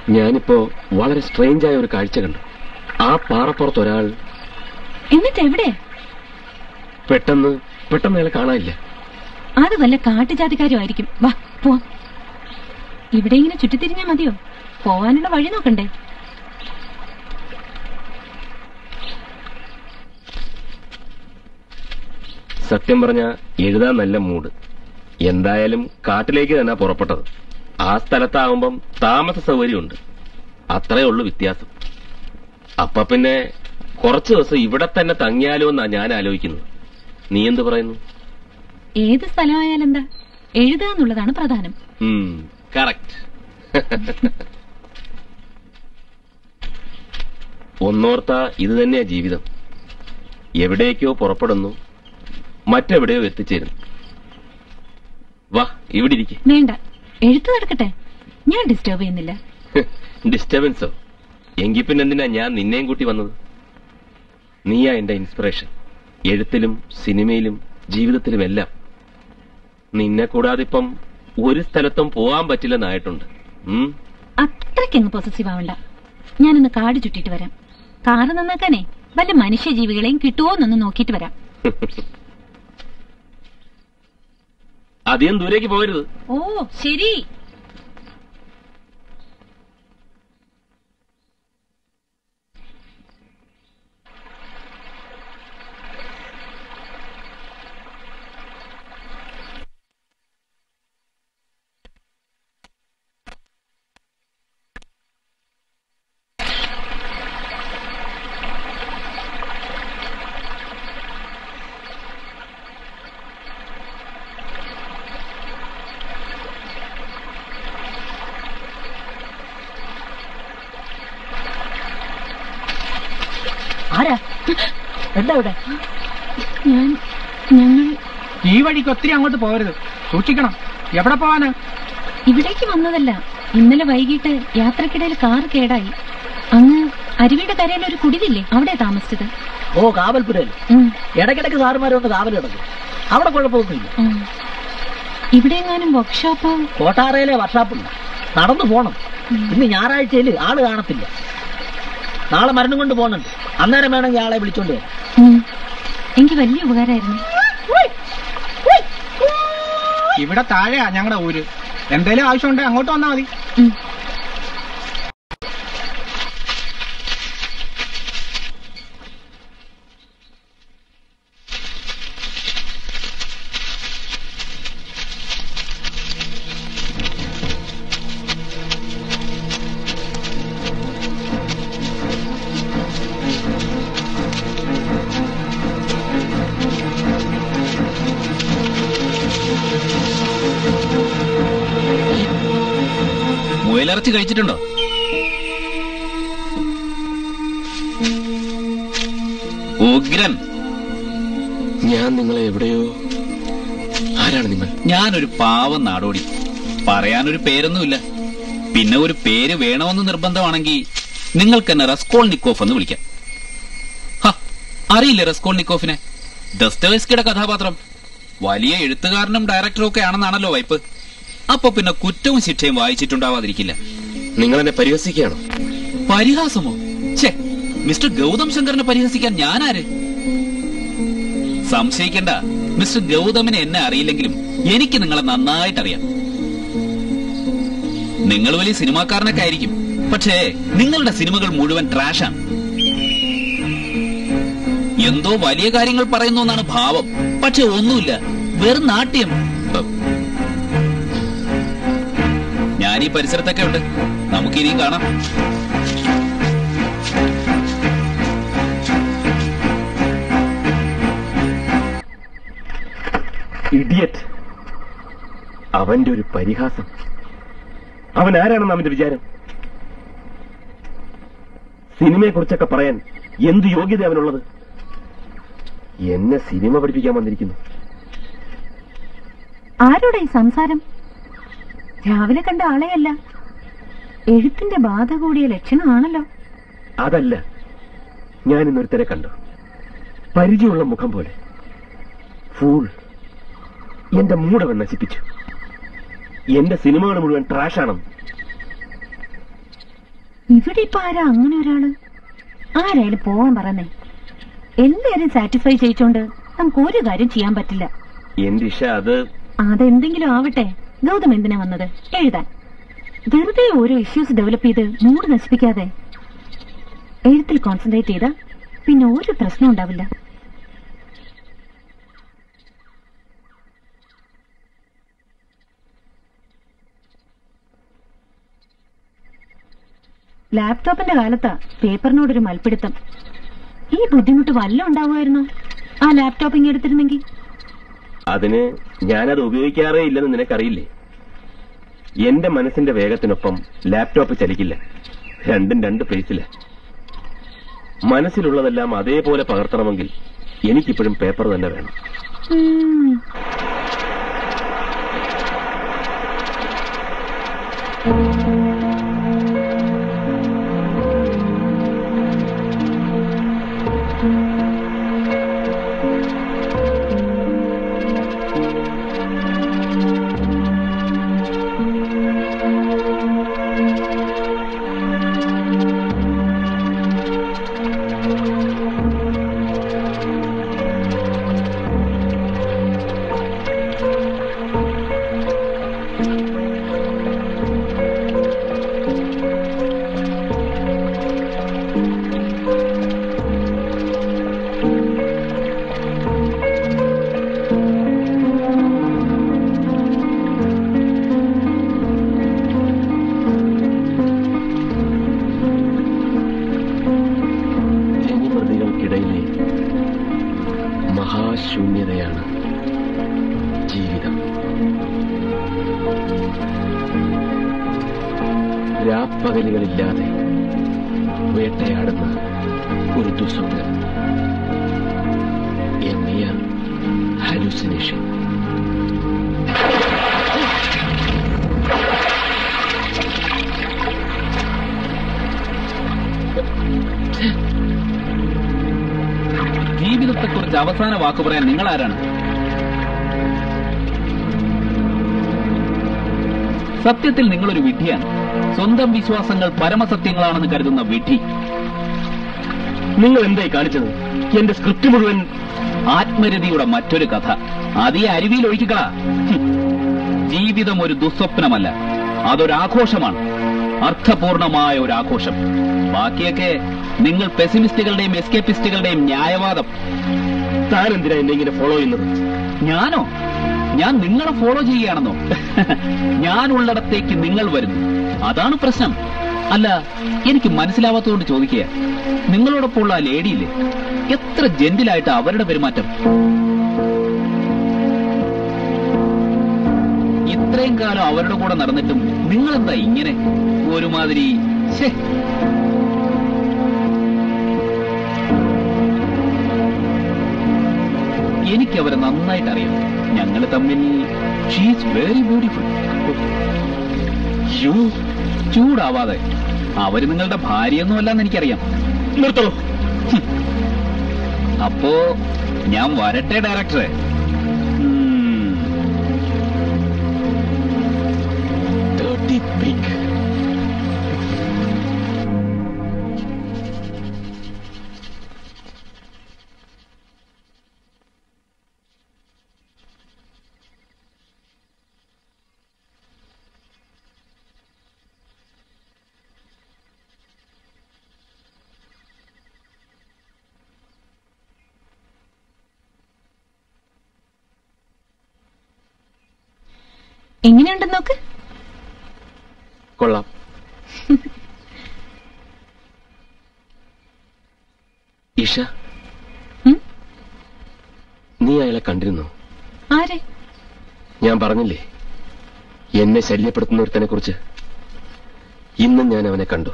Speaker 5: ഞാനിപ്പോ വളരെ സ്ട്രേഞ്ചായ ഒരു കാഴ്ച കണ്ടു. ആ പാറപ്പുറത്ത് ഒരാൾ.
Speaker 2: എന്നിട്ട് എവിടെ?
Speaker 5: പെട്ടെന്ന് പെട്ടെന്ന് അയാളെ കാണാനില്ല.
Speaker 2: അത് വല്ല കാട്ടുജാതിക്കാരും ആയിരിക്കും. വാ പോ. ഇവിടെ ഇങ്ങനെ ചുറ്റിത്തിരിഞ്ഞാ മതിയോ? പോവാനുള്ള വഴി നോക്കണ്ടേ?
Speaker 5: സത്യം പറഞ്ഞ എഴുതാൻ നല്ല മൂഡ്. എന്തായാലും കാട്ടിലേക്ക് തന്നെ പുറപ്പെട്ടത്. ആ സ്ഥലത്താവുമ്പം താമസ സൗകര്യമുണ്ട്. അത്രേ ഉള്ളൂ വ്യത്യാസം. അപ്പൊ പിന്നെ കുറച്ചു ദിവസം ഇവിടെ തന്നെ തങ്ങിയാലോ എന്നാ ഞാൻ ആലോചിക്കുന്നത്. നീ എന്ത് പറയുന്നു?
Speaker 2: ഏത് സ്ഥലമായാലെന്താ, എഴുതുക എന്നുള്ളതാണ് പ്രധാനം.
Speaker 5: കറക്റ്റ്. ഒന്നോർത്താ ഇത് തന്നെയാ ജീവിതം. എവിടേക്കോ പുറപ്പെടുന്നു, മറ്റെവിടെയോ എത്തിച്ചേരുന്നു. വാ, ഇവിടെ ഇരിക്കെ.
Speaker 2: വേണ്ട, എഴുത്തു നടക്കട്ടെ. ഞാൻ ഡിസ്റ്റർബ് ചെയ്യുന്നില്ല.
Speaker 5: ഡിസ്റ്റർബൻസോ? എങ്കിൽ പിന്നെ എന്തിനാ ഞാൻ നിന്നെയും കൂട്ടി വന്നത്? നീയാ എന്റെ ഇൻസ്പിറേഷൻ. എഴുത്തിലും സിനിമയിലും ജീവിതത്തിലുമെല്ലാം. നിന്നെ കൂടാതെ ഇപ്പം ഒരു സ്ഥലത്തും പോവാൻ പറ്റില്ലെന്നായിട്ടുണ്ട്.
Speaker 2: അത്രയ്ക്കങ്ങ് പൊസസീവ് ആവണ്ട. ഞാനൊന്ന് കാട് ചുറ്റിട്ട് വരാം. കാറ് നന്നാക്കാനേ വല്ല മനുഷ്യജീവികളെയും കിട്ടുമോന്നൊന്ന് നോക്കിയിട്ട് വരാം.
Speaker 5: അധികം ദൂരേക്ക് പോകരുത്.
Speaker 2: ഓ ശരി.
Speaker 6: ആരാ? എന്താ ഇവിടെ?
Speaker 2: ഞാൻ ഞങ്ങൾ
Speaker 4: ഈ വഴിക്ക് ഒത്തിരി അങ്ങോട്ട് പോകരുത്, സൂക്ഷിക്കണം. എവിടെ പോവാനാ?
Speaker 2: ഇവിടേക്ക് വന്നതല്ല. ഇന്നലെ വൈകിട്ട് യാത്രക്കിടയിൽ കാർ കേടായി. അങ്ങ് അരുവിയുടെ കരയിൽ ഒരു കുടിലില്ലേ, അവിടെ താമസിച്ചത്.
Speaker 6: ഓ, കാവൽപുരയിൽ ഇടയ്ക്കിടയ്ക്ക് സാറുമാരെ ഒന്ന് കാവൽ കിടക്കും. അവിടെ കുഴപ്പമൊന്നുമില്ല.
Speaker 2: ഇവിടെ എങ്ങാനും വർക്ക്ഷോപ്പ്?
Speaker 6: കോട്ടാറയിലെ വർക്ക്ഷോപ്പുണ്ട്, നടന്നു പോണം. ഇന്ന് ഞായറാഴ്ചയിൽ ആള് കാണത്തില്ല. നാളെ മരുന്നും കൊണ്ട് പോകുന്നുണ്ട്. അന്നേരം വേണമെങ്കിൽ ആളെ വിളിച്ചോണ്ട് വരാം.
Speaker 2: എനിക്ക് വലിയ ഉപകാരമായിരുന്നു.
Speaker 4: ഇവിടെ താഴെയാ ഞങ്ങളുടെ ഊര്. എന്തേലും ആവശ്യമുണ്ടെങ്കിൽ അങ്ങോട്ട് വന്നാൽ മതി.
Speaker 7: മുയലിറച്ചി കഴിച്ചിട്ടുണ്ടോ? ഉഗ്രൻ.
Speaker 5: ഞാൻ നിങ്ങളെ എവിടെയോ. ആരാണ് നിങ്ങൾ?
Speaker 7: ഞാനൊരു പാവം നാടോടി. പറയാനൊരു പേരൊന്നുമില്ല. പിന്നെ ഒരു പേര് വേണമെന്ന് നിർബന്ധമാണെങ്കിൽ നിങ്ങൾക്ക് എന്നെ റസ്കോൾനിക്കോഫ് എന്ന് വിളിക്കാം. അറിയില്ലേ റസ്കോൾനിക്കോഫിനെ? ദസ്തവേസ്കിയുടെ കഥാപാത്രം. വലിയ എഴുത്തുകാരനും ഡയറക്ടറും ഒക്കെ ആണെന്നാണല്ലോ വൈപ്പ്. അപ്പൊ പിന്നെ കുറ്റവും ശിക്ഷയും വായിച്ചിട്ടുണ്ടാവാതിരിക്കില്ല.
Speaker 5: നിങ്ങൾ എന്നെ പരിഹസിക്കുകയാണോ?
Speaker 7: പരിഹാസമോ? ഛേ, മിസ്റ്റർ ഗൗതം ശങ്കറിനെ പരിഹസിക്കാൻ ഞാനാര്? സംശയിക്കണ്ട, മിസ്റ്റർ ഗൗതമിനെ എന്നെ അറിയില്ലെങ്കിലും എനിക്ക് നിങ്ങളെ നന്നായിട്ടറിയാം. നിങ്ങൾ വലിയ സിനിമാക്കാരനൊക്കെ ആയിരിക്കും, പക്ഷേ നിങ്ങളുടെ സിനിമകൾ മുഴുവൻ ട്രാഷാണ്. എന്തോ വലിയ കാര്യങ്ങൾ പറയുന്നു എന്നാണ് ഭാവം, പക്ഷെ ഒന്നുമില്ല, വെറും നാട്യം. ഞാൻ ഈ പരിസരത്തൊക്കെ ഉണ്ട്, നമുക്കിനിയും കാണാം.
Speaker 5: ഇഡിയറ്റ്. അവന്റെ ഒരു പരിഹാസം. അവൻ ആരാണെന്ന് അവന്റെ വിചാരം? സിനിമയെ കുറിച്ചൊക്കെ പറയാൻ എന്ത് യോഗ്യത അവനുള്ളത്? എന്നെ സിനിമ പഠിപ്പിക്കാൻ വന്നിരിക്കുന്നു.
Speaker 2: ആരോടെ ഈ സംസാരം? രാവിലെ കണ്ട ആളെയല്ല. എഴുത്തിന്റെ ബാധ കൂടിയ ലക്ഷണമാണല്ലോ.
Speaker 5: അതല്ല, ഞാൻ ഇന്നൊരുത്തരെ കണ്ടു, പരിചയമുള്ള മുഖം പോലെ. ഫൂൾ. എന്റെ മൂടവൻ നശിപ്പിച്ചു. എന്റെ സിനിമകൾ മുഴുവൻ ട്രാഷാണെന്ന്.
Speaker 2: ഇവിടെ ഇപ്പൊ ആരാ അങ്ങനെ ഒരാള്? ആരായാലും പോവാൻ പറഞ്ഞേ. എല്ലാരും സാറ്റിസ്ഫൈ ചെയ്യിച്ചോണ്ട് നമുക്ക് ഒരു കാര്യം ചെയ്യാൻ പറ്റില്ല.
Speaker 5: എന്റെ ഇഷ, അത്
Speaker 2: അതെന്തെങ്കിലും ആവട്ടെ. ഗൗതം എന്തിനാ വന്നത്? എഴുതാൻ. വെറുതെ ഓരോ ഇഷ്യൂസ് ഡെവലപ്പ് ചെയ്ത് മൂഡ് നശിപ്പിക്കാതെ എഴുത്തിൽ കോൺസെൻട്രേറ്റ് ചെയ്താ പിന്നെ ഒരു പ്രശ്നം ഉണ്ടാവില്ല. ലാപ്ടോപ്പിന്റെ കാലത്താ പേപ്പറിനോടൊരു മൽപ്പിടുത്തം. ഈ ബുദ്ധിമുട്ട് വല്ല ഉണ്ടാവുമായിരുന്നോ ആ ലാപ്ടോപ്പ് ഇങ്ങനെ എടുത്തിരുന്നെങ്കിൽ?
Speaker 5: അതിന് ഞാനത് ഉപയോഗിക്കാറേ ഇല്ലെന്ന് നിനക്കറിയില്ലേ. എന്റെ മനസ്സിന്റെ വേഗത്തിനൊപ്പം ലാപ്ടോപ്പ് ചലിക്കില്ല. രണ്ടും രണ്ട് പ്ലേസില. മനസ്സിലുള്ളതെല്ലാം അതേപോലെ പകർത്തണമെങ്കിൽ എനിക്കിപ്പോഴും പേപ്പർ തന്നെ വേണം. മഹാശൂന്യതയാണ് ജീവിതം. രാപ്പകലുകളില്ലാതെ വേട്ടയാടുന്ന ഒരു ദുസ്വപ്നം. A mere hallucination.
Speaker 7: ജീവിതത്തെക്കുറിച്ച് അവസാന വാക്കു പറയാൻ നിങ്ങൾ ആരാണ്? സത്യത്തിൽ നിങ്ങളൊരു വിഡ്ഢിയാണ്. സ്വന്തം വിശ്വാസങ്ങൾ പരമസത്യങ്ങളാണെന്ന് കരുതുന്ന വിഡ്ഢി.
Speaker 5: നിങ്ങൾ എന്തായി കാണിച്ചത്? എന്റെ സ്ക്രിപ്റ്റ് മുഴുവൻ
Speaker 7: ആത്മരതിയുടെ മറ്റൊരു കഥ. അതീ അരുവിയിൽ ഒഴിക്കുക. ജീവിതം ഒരു ദുസ്വപ്നമല്ല, അതൊരാഘോഷമാണ്. അർത്ഥപൂർണമായ ഒരു ആഘോഷം. ബാക്കിയൊക്കെ നിങ്ങൾ പെസിമിസ്റ്റുകളുടെയും എസ്കേപ്പിസ്റ്റുകളുടെയും ന്യായവാദം.
Speaker 5: താൻ എന്തിനാ എന്നെ ഇങ്ങനെ ഫോളോ ചെയ്യുന്നത്?
Speaker 7: ഞാനോ? ഞാൻ നിങ്ങളെ ഫോളോ ചെയ്യുകയാണെന്നോ? ഞാനുള്ളിടത്തേക്ക് നിങ്ങൾ വരുന്നു, അതാണ് പ്രശ്നം. അല്ല, എനിക്ക് മനസ്സിലാവാത്തതുകൊണ്ട് ചോദിക്കുക. നിങ്ങളോടൊപ്പമുള്ള ആ ലേഡിയില്ലേ, എത്ര ജെന്റിലായിട്ട് അവരുടെ പെരുമാറ്റം. ഇത്രയും കാലം അവരുടെ കൂടെ നടന്നിട്ടും നിങ്ങളെന്താ ഇങ്ങനെ ഒരുമാതിരി? ശേ, എനിക്ക് അവരെ നന്നായിട്ട് അറിയാം. ഞങ്ങൾ തമ്മിൽ ഷീസ് വെരി ബ്യൂട്ടിഫുൾ. ചൂടാവാതെ, അവര് നിങ്ങളുടെ ഭാര്യയൊന്നുമല്ലെന്ന് എനിക്കറിയാം.
Speaker 5: നിർത്തോ.
Speaker 7: അപ്പോ ഞാൻ വരട്ടെ ഡയറക്ടറെ.
Speaker 2: എങ്ങനെയുണ്ടെന്ന് നോക്ക്.
Speaker 5: കൊള്ളാം. ഇഷ, നീ അയാളെ കണ്ടിരുന്നോ?
Speaker 2: ആരെ?
Speaker 5: ഞാൻ പറഞ്ഞില്ലേ, എന്നെ ശല്യപ്പെടുത്തുന്ന ഒരുത്തനെ കുറിച്ച്. ഇന്നും ഞാൻ അവനെ കണ്ടു.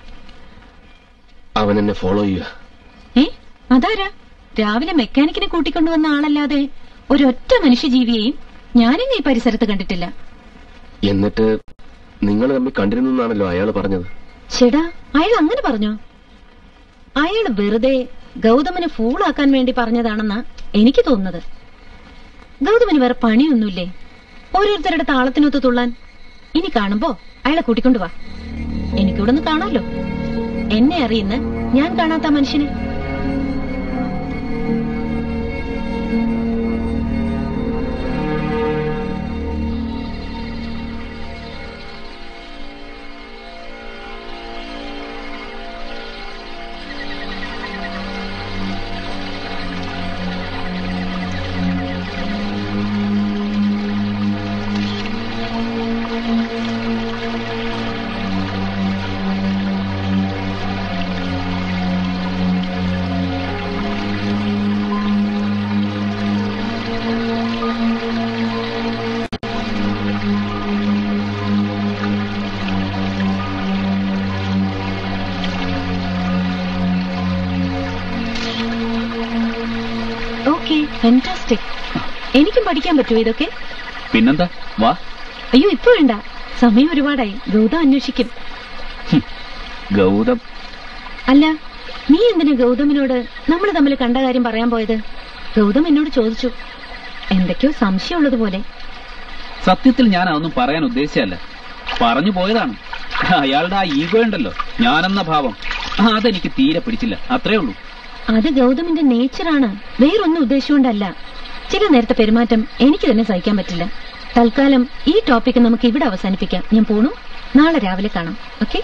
Speaker 5: അവൻ എന്നെ ഫോളോ ചെയ്യുക.
Speaker 2: ഏ, അതാരാ? രാവിലെ മെക്കാനിക്കിനെ കൂട്ടിക്കൊണ്ടുവന്ന ആളല്ലാതെ ഒരൊറ്റ മനുഷ്യജീവിയെയും ഞാനിന്ന് ഈ പരിസരത്ത് കണ്ടിട്ടില്ല.
Speaker 5: എന്നിട്ട് നിങ്ങൾ തമ്മിൽ കണ്ടിരുന്നാണല്ലോ അയാൾ പറഞ്ഞത്.
Speaker 2: ചേടാ, അയാൾ അങ്ങനെ പറഞ്ഞോ? അയാൾ വെറുതെ ഗൗതമനെ ഫൂളാക്കാൻ വേണ്ടി പറഞ്ഞതാണെന്നാ എനിക്ക് തോന്നുന്നത്. ഗൗതമന് വേറെ പണിയൊന്നുമില്ലേ ഓരോരുത്തരുടെ താളത്തിനൊത്ത് തുള്ളാൻ? ഇനി കാണുമ്പോ അയാളെ കൂട്ടിക്കൊണ്ടുവാ, എനിക്കിവിടെ നിന്ന് കാണാമല്ലോ. എന്നെ അറിയുന്ന ഞാൻ കാണാത്ത മനുഷ്യനെ? ഫാന്റാസ്റ്റിക്. എനിക്കും പഠിക്കാൻ പറ്റുമോ ഇതൊക്കെ?
Speaker 7: പിന്നെന്താ, വാ.
Speaker 2: അയ്യോ ഇപ്പൊ വേണ്ട, സമയം ഒരുപാടായി. ഗൗതം അന്വേഷിക്കും.
Speaker 7: ഗൗതം
Speaker 2: അല്ല, നീ എന്തിനാ ഗൗതമിനോട് നമ്മൾ തമ്മിൽ കണ്ട കാര്യം പറയാൻ പോയത്? ഗൗതം എന്നോട് ചോദിച്ചു, എന്തൊക്കെയോ സംശയമുള്ളതുപോലെ.
Speaker 7: സത്യത്തിൽ ഞാൻ അതൊന്നും പറയാൻ ഉദ്ദേശിച്ചല്ല, പറഞ്ഞു പോയതാണ്. അയാളുടെ ആ ഈഗോ ഉണ്ടല്ലോ, ഞാനെന്ന ഭാവം, അതെനിക്ക് തീരെ പിടിച്ചില്ല, അത്രേ ഉള്ളൂ.
Speaker 2: അത് ഗൗതമിന്റെ നേച്ചറാണ്, വേറൊന്നും ഉദ്ദേശിച്ചുകൊണ്ടല്ല. ചില നേരത്തെ പെരുമാറ്റം എനിക്ക് തന്നെ സഹിക്കാൻ പറ്റില്ല. തൽക്കാലം ഈ ടോപ്പിക്ക് നമുക്ക് ഇവിടെ അവസാനിപ്പിക്കാം. ഞാൻ പോണു, നാളെ രാവിലെ കാണാം. ഓക്കെ?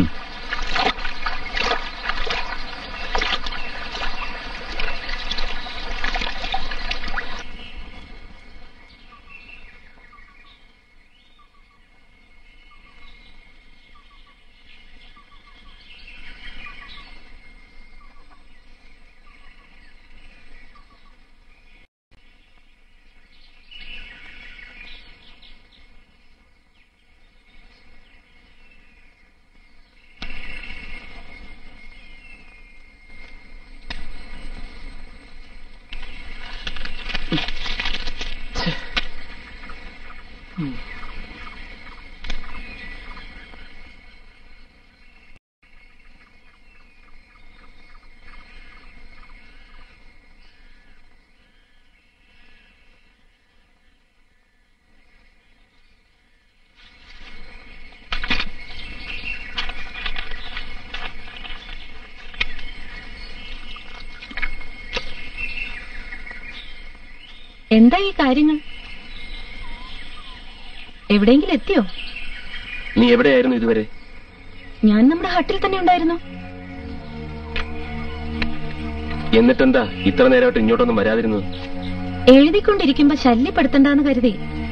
Speaker 2: എന്താ ഈ കാര്യങ്ങൾ? എവിടെയെങ്കിലും എത്തിയോ?
Speaker 5: നീ എവിടെയായിരുന്നു ഇതുവരെ?
Speaker 2: ഞാൻ നമ്മുടെ ഹട്ടിൽ തന്നെ ഉണ്ടായിരുന്നു.
Speaker 5: എന്നിട്ടെന്താ ഇത്ര നേരമായിട്ട് ഇങ്ങോട്ടൊന്നും വരാതിരുന്നത്?
Speaker 2: എഴുതിക്കൊണ്ടിരിക്കുമ്പോ ശല്യപ്പെടുത്തണ്ടെന്ന് കരുതി.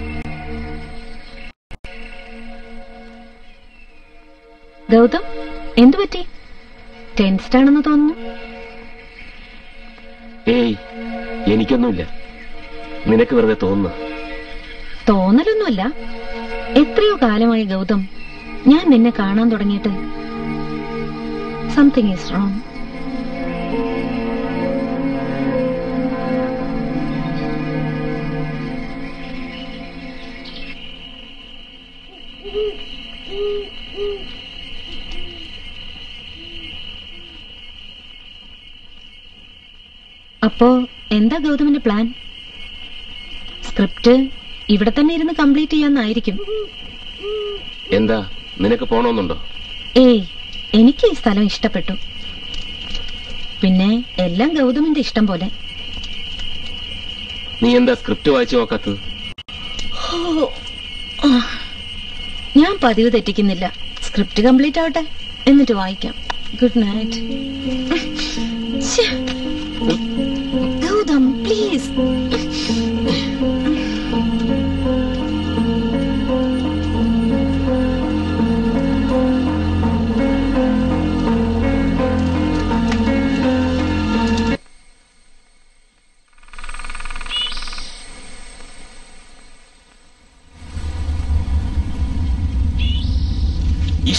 Speaker 2: ഗൗതം, എന്തു പറ്റി? ടെൻസ്ഡ് ആണെന്ന് തോന്നുന്നു.
Speaker 5: ഏയ്, എനിക്കൊന്നുമില്ല. നിനക്ക് വെറുതെ തോന്നുന്നു.
Speaker 2: തോന്നലൊന്നുമല്ല. എത്രയോ കാലമായി ഗൗതം ഞാൻ നിന്നെ കാണാൻ തുടങ്ങിയിട്ട്. Something is wrong. അപ്പോ എന്താ ഗൗതമിന്റെ പ്ലാൻ? സ്ക്രിപ്റ്റ് ഇവിടെ തന്നെ ഇരുന്ന് കംപ്ലീറ്റ് ചെയ്യാന്നായിരിക്കും.
Speaker 5: എന്താ, നിനക്ക് പോണോന്നുണ്ടോ?
Speaker 2: ഏയ്, എനിക്ക് ഈ സ്ഥലം ഇഷ്ടപ്പെട്ടു. പിന്നെ എല്ലാം ഗൗതമിന്റെ ഇഷ്ടം പോലെ.
Speaker 5: നീ എന്താ സ്ക്രിപ്റ്റ് വായിച്ചു നോക്കാത്തത്?
Speaker 2: ഞാൻ പതിവ് തെറ്റിക്കുന്നില്ല. സ്ക്രിപ്റ്റ് കംപ്ലീറ്റ് ആവട്ടെ, എന്നിട്ട് വായിക്കാം. Good night. Gautam please.
Speaker 5: Isha,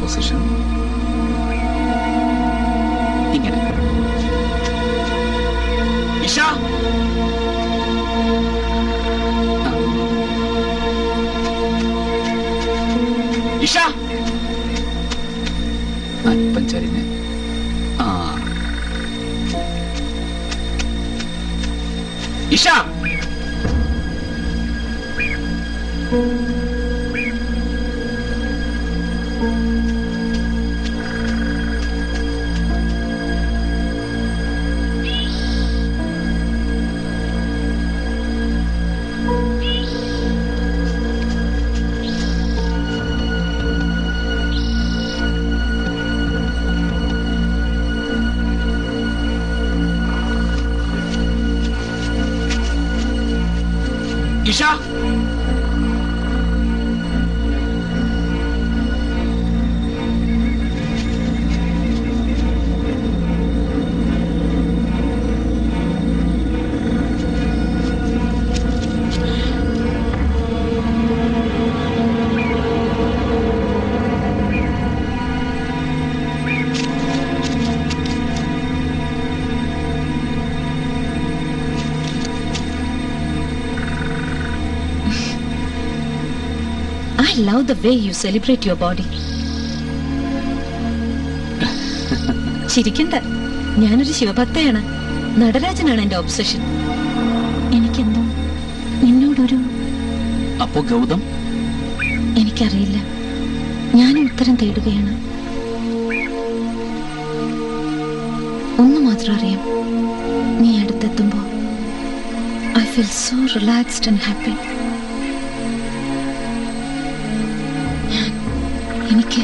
Speaker 7: position ഇങ്ങനെ.
Speaker 5: ഇഷ, ഇഷ,
Speaker 7: അല്പം ചരിഞ്ഞ്. ആ,
Speaker 5: Isha. Isha,
Speaker 2: I love the way you celebrate your body. ചിരിക്കണ്ട, ഞാനൊരു ശിവഭക്തയാണ്. നടരാജനാണ് എന്റെ ഒബ്സഷൻ. എനിക്കെന്തോ നിന്നോടൊരു...
Speaker 7: അപ്പോ ഗൗതം?
Speaker 2: എനിക്കറിയില്ല, ഞാനും ഉത്തരം തേടുകയാണ്. ഒന്ന് മാത്രം അറിയാം, നീ അടുത്തെത്തുമ്പോ I feel so relaxed and happy. എനിക്ക്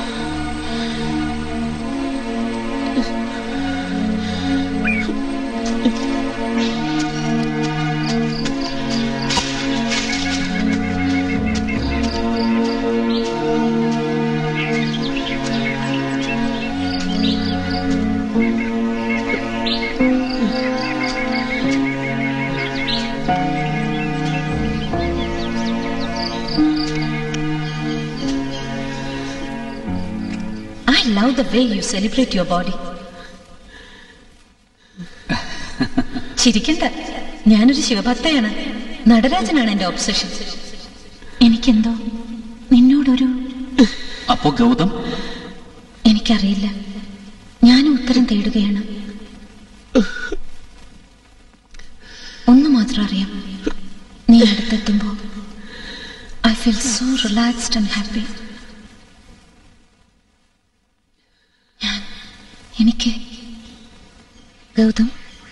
Speaker 2: I love the way you celebrate your body. ചിരിക്കണ്ട, ഞാനൊരു ശിവഭക്തയാണ്. നടരാജനാണ് എന്റെ ഒബ്സഷൻ. എനിക്കെന്തോ നിന്നോടൊരു...
Speaker 7: അപ്പോ ഗൗതം?
Speaker 2: എനിക്കറിയില്ല, ഞാനും ഉത്തരം തേടുകയാണ്. ഒന്ന് മാത്രം അറിയാം, നീ അടുത്തെത്തുമ്പോ I feel so relaxed and happy. എനിക്ക് ഗൗതം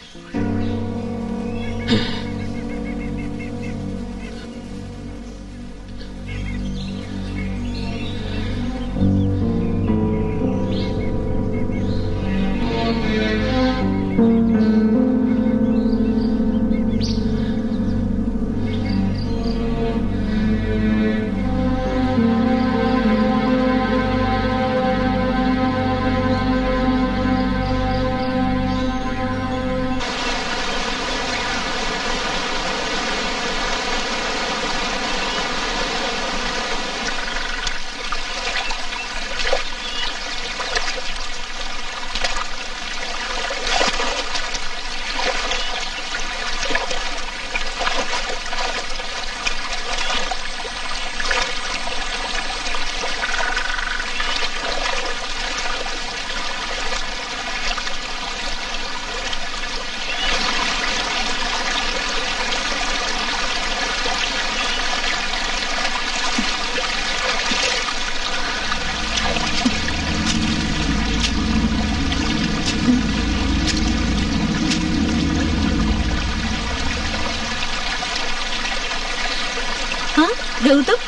Speaker 2: ഗൗതം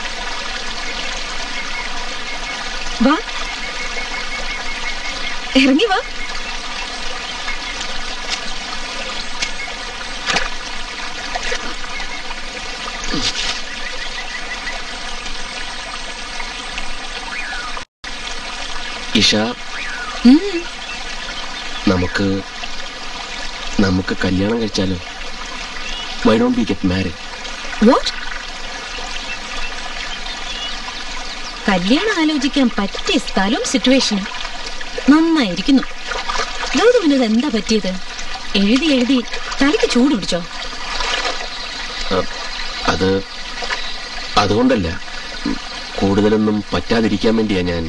Speaker 2: വാ, ഇറങ്ങി വാ.
Speaker 5: ഇഷ, നമുക്ക് നമുക്ക് കല്യാണം കഴിച്ചാലോ? Why don't we get married?
Speaker 2: What? കല്യാണം ആലോചിക്കാൻ പറ്റിയ സ്ഥലവും സിറ്റുവേഷനും നന്നായിരിക്കുന്നു. ഗൗതമിനത് എന്താ പറ്റിയത്? എഴുതി എഴുതി തലയ്ക്ക് ചൂട് പിടിച്ചോ?
Speaker 5: അത് അതുകൊണ്ടല്ല, കൂടുതലൊന്നും പറ്റാതിരിക്കാൻ വേണ്ടിയാ ഞാൻ.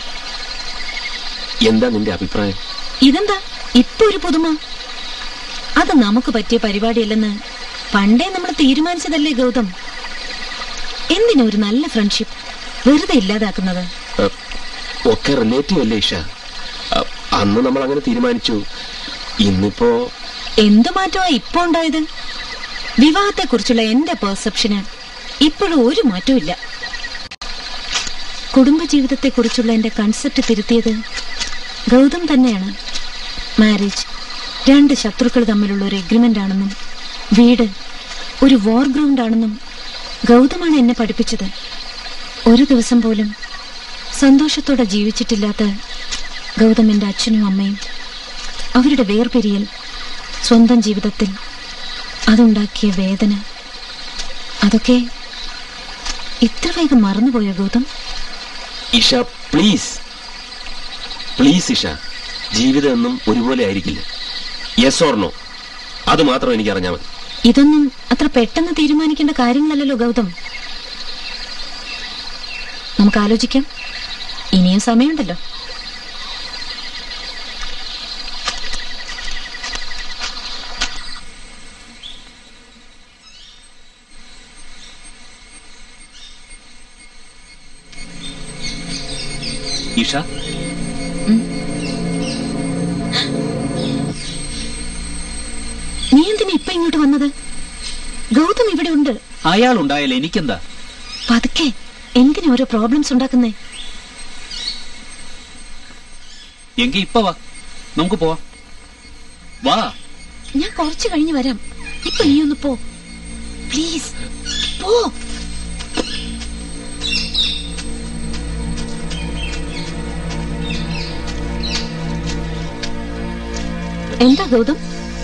Speaker 5: എന്താ നിന്റെ അഭിപ്രായം?
Speaker 2: ഇതെന്താ ഇപ്പൊ ഒരു പുതുമ? അത് നമുക്ക് പറ്റിയ പരിപാടിയല്ലെന്ന് പണ്ടേ നമ്മൾ തീരുമാനിച്ചതല്ലേ ഗൗതം? എന്തിനാ ഒരു നല്ല ഫ്രണ്ട്ഷിപ്പ് വെറുതെ ഇല്ലാതാക്കുന്നത്?
Speaker 5: ഒക്കെ റിലേറ്റീവ് അല്ലേ ഇഷ? അന്ന് നമ്മൾ അങ്ങനെ തീരുമാനിച്ചു. ഇന്നിപ്പോ
Speaker 2: എന്തു മാറ്റമാ ഇപ്പൊ ഉണ്ടായത്? വിവാഹത്തെ കുറിച്ചുള്ള എന്റെ പെർസെപ്ഷന് ഇപ്പോഴും ഒരു മാറ്റവും ഇല്ല. കുടുംബജീവിതത്തെ കുറിച്ചുള്ള എന്റെ കൺസെപ്റ്റ് തിരുത്തിയത് ഗൗതം തന്നെയാണ്. മാരേജ് രണ്ട് ശത്രുക്കൾ തമ്മിലുള്ള ഒരു എഗ്രിമെന്റ് ആണെന്നും വീട് ഒരു വാർ ഗ്രൗണ്ട് ആണെന്നും ഗൗതമാണ് എന്നെ പഠിപ്പിച്ചത്. ഒരു ദിവസം പോലും സന്തോഷത്തോടെ ജീവിച്ചിട്ടില്ലാത്ത ഗൗതം എന്റെ അച്ഛനും അമ്മയും അവരുടെ വേർപിരിയൽ, സ്വന്തം ജീവിതത്തിൽ അതുണ്ടാക്കിയ വേദന, അതൊക്കെ ഇത്ര വേഗം മറന്നുപോയോ ഗൗതം?
Speaker 5: ഇഷ പ്ലീസ് പ്ലീസ് ഇഷ, ജീവിതം എന്നും ഒരുപോലെ ആയിരിക്കില്ല. യെസ് ഓർ നോ, അത് മാത്രം എനിക്ക് അറിഞ്ഞാൽ മതി.
Speaker 2: ഇതൊന്നും അത്ര പെട്ടെന്ന് തീരുമാനിക്കേണ്ട കാര്യങ്ങളല്ലല്ലോ ഗൗതം. നമുക്ക് ആലോചിക്കാം, ഇനിയും സമയമുണ്ടല്ലോ.
Speaker 7: ഇഷ,
Speaker 2: നീ എന്തിനാ ഇപ്പൊ ഇങ്ങോട്ട് വന്നത്? ഗൗതം ഇവിടെ ഉണ്ട്.
Speaker 7: അയാൾ ഉണ്ടായാലും എനിക്കെന്താ?
Speaker 2: പതുക്കെ, എന്തിനാ ഓരോ പ്രോബ്ലംസ് ഉണ്ടാക്കുന്നേ?
Speaker 7: എങ്കി ഇപ്പൊ വാ, നമുക്ക് പോവാം. വാ.
Speaker 2: ഞാൻ കുറച്ച് കഴിഞ്ഞ് വരാം. ഇപ്പൊ നീ ഒന്ന് പോ പ്ലീസ്, പോ. എന്താ ഗൗതം?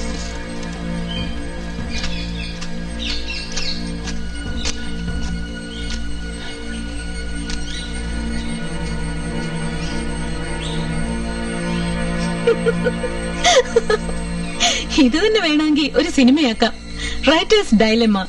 Speaker 2: ഇത് തന്നെ വേണമെങ്കിൽ ഒരു സിനിമയാക്കാം. റൈറ്റേഴ്സ് ഡയലെമ്മ.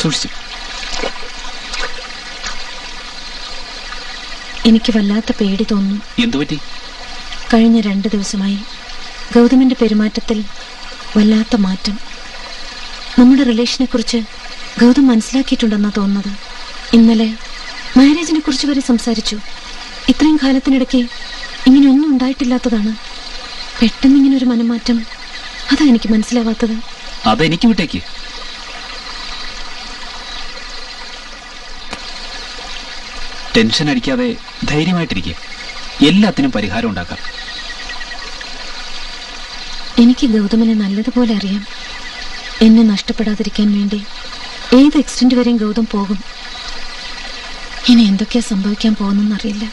Speaker 7: സൂക്ഷിച്ചു.
Speaker 2: എനിക്ക് വല്ലാത്ത പേടി തോന്നുന്നു.
Speaker 7: എന്തുപറ്റി?
Speaker 2: കഴിഞ്ഞ രണ്ടു ദിവസമായി ഗൗതമിന്റെ പെരുമാറ്റത്തിൽ വല്ലാത്ത മാറ്റം. നമ്മുടെ റിലേഷനെ കുറിച്ച് ഗൗതം മനസ്സിലാക്കിയിട്ടുണ്ടെന്നാ തോന്നുന്നത്. ഇന്നലെ മാരേജിനെ കുറിച്ച് വരെ സംസാരിച്ചു. ഇത്രയും കാലത്തിനിടയ്ക്ക് ഇങ്ങനെയൊന്നും ഉണ്ടായിട്ടില്ലാത്തതാണ്. പെട്ടെന്ന് ഇങ്ങനെ ഒരു മനംമാറ്റം, അതാ എനിക്ക് മനസ്സിലാവാത്തത്.
Speaker 7: അതെനിക്ക് വിട്ടേക്ക്. ടെൻഷൻ അടിക്കാതെ ധൈര്യമായിട്ടിരിക്കുക. എല്ലാത്തിനും പരിഹാരം ഉണ്ടാക്കാം.
Speaker 2: എനിക്ക് ഗൗതമിനെ നല്ലതുപോലെ അറിയാം. എന്നെ നഷ്ടപ്പെടാതിരിക്കാൻ വേണ്ടി ഏത് എക്സ്റ്റെന്റ് വരെയും ഗൗതം പോകും. ഇനി എന്തൊക്കെയാ സംഭവിക്കാൻ പോകുന്നറിയില്ല.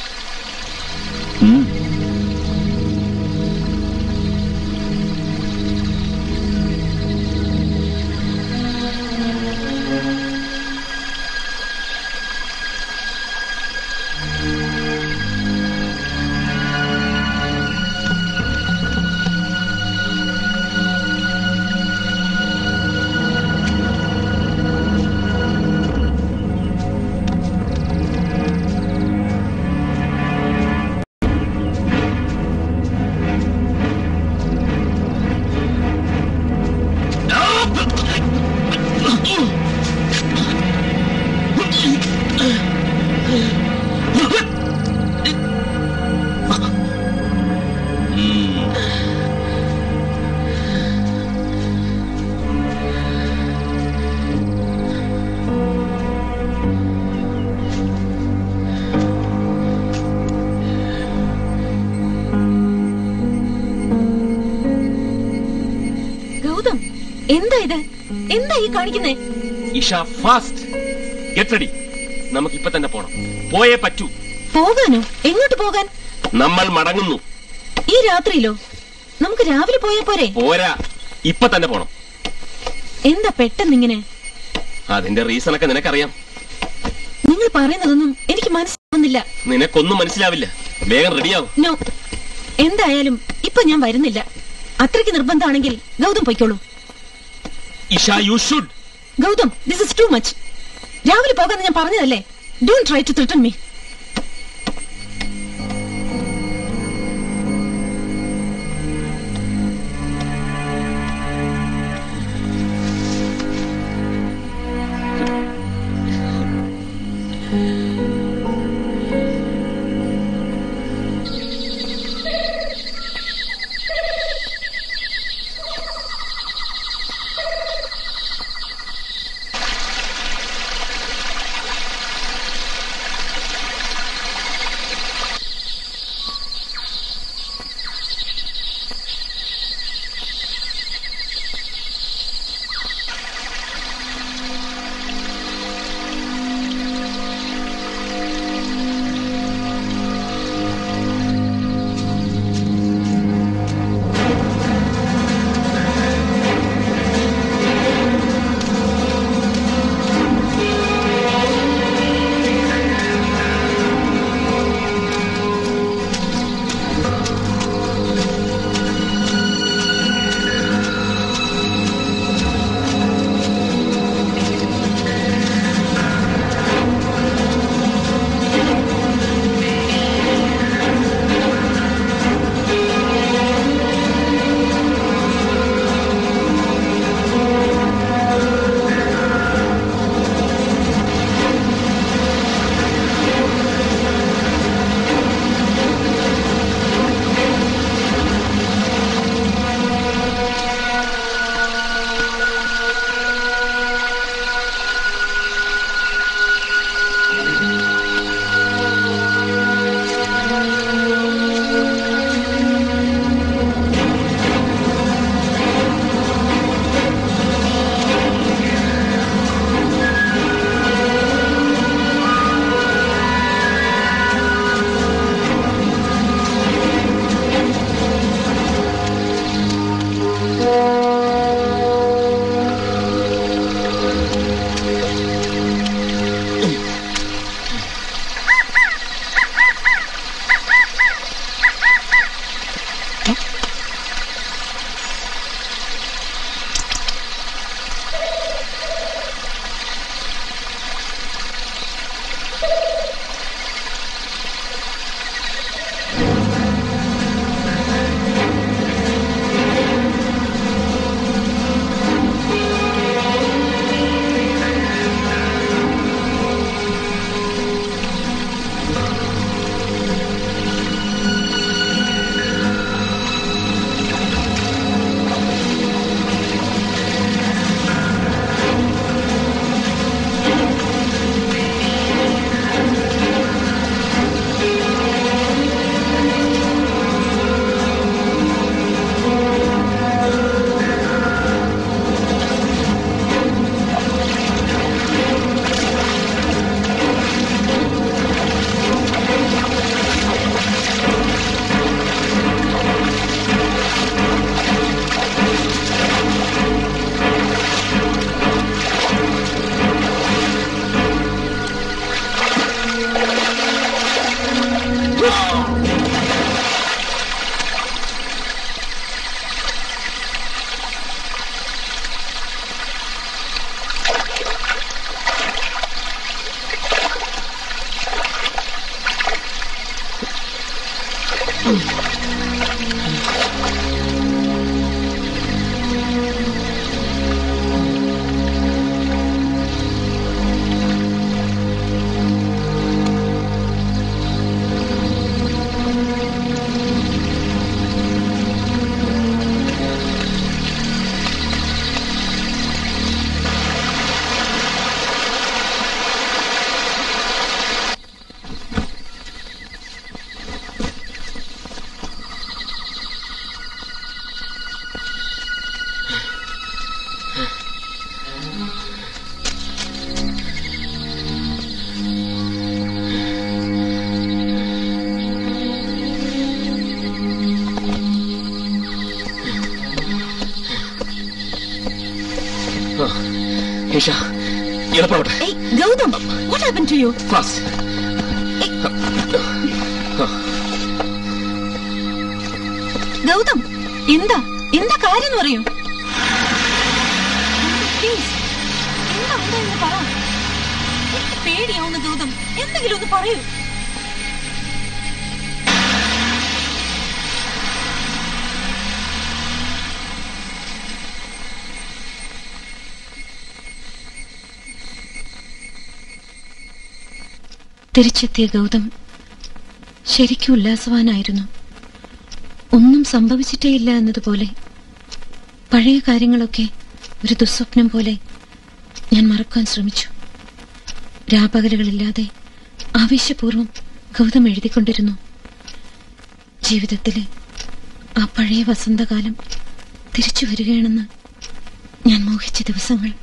Speaker 2: എന്താ ഇത്? എന്താ ഈ കാണിക്കുന്നേ?
Speaker 5: Isha, fast get ready. നമുക്ക് ഇപ്പൊ തന്നെ പോണം. പോയേ പറ്റൂ.
Speaker 2: പോകാനോ? എങ്ങോട്ട് പോകാൻ?
Speaker 5: നമ്മൾ മടങ്ങുന്നു.
Speaker 2: ഈ രാത്രിയിലോ? നമുക്ക് രാവിലെ പോയാ പോരെ?
Speaker 5: പോരാ, ഇപ്പൊ തന്നെ പോണം.
Speaker 2: എന്താ പെട്ടെന്നിങ്ങനെ?
Speaker 5: അതിന്റെ റീസൺ ഒക്കെ നിനക്കറിയാം.
Speaker 2: നിങ്ങൾ പറയുന്നതൊന്നും എനിക്ക് മനസ്സിലാവുന്നില്ല.
Speaker 5: നിനക്കൊന്നും മനസ്സിലാവില്ല. വേഗം റെഡിയാവും.
Speaker 2: നോ, എന്തായാലും ഇപ്പൊ ഞാൻ വരുന്നില്ല. അത്രയ്ക്ക് നിർബന്ധമാണെങ്കിൽ ഗൗതം പൊയ്ക്കോളൂ.
Speaker 5: Isha, you should.
Speaker 2: Gautam, this is too much. രാവിലെ പോകാന്ന് ഞാൻ പറഞ്ഞതല്ലേ. Don't try to threaten me.
Speaker 5: Isha എളുപ്പമാവട്ടെ.
Speaker 2: Gautam, what happened to you?
Speaker 5: Fast.
Speaker 2: Gautam, എന്താ എന്താ കാര്യം എന്ന് പറയൂ. എന്താ എന്താ പറ. പേടിയാവുന്ന ഗൗതം, എന്തെങ്കിലും ഒന്ന് പറയൂ. തിരിച്ചെത്തിയ ഗൗതം ശരിക്കും ഉല്ലാസവാനായിരുന്നു. ഒന്നും സംഭവിച്ചിട്ടേയില്ല എന്നതുപോലെ പഴയ കാര്യങ്ങളൊക്കെ ഒരു ദുസ്വപ്നം പോലെ ഞാൻ മറക്കാൻ ശ്രമിച്ചു. രാപകലുകളില്ലാതെ ആവേശപൂർവ്വം ഗൗതം എഴുതിക്കൊണ്ടിരുന്നു. ജീവിതത്തിലെ ആ പഴയ വസന്തകാലം തിരിച്ചു വരികയാണെന്ന് ഞാൻ മോഹിച്ച ദിവസങ്ങൾ.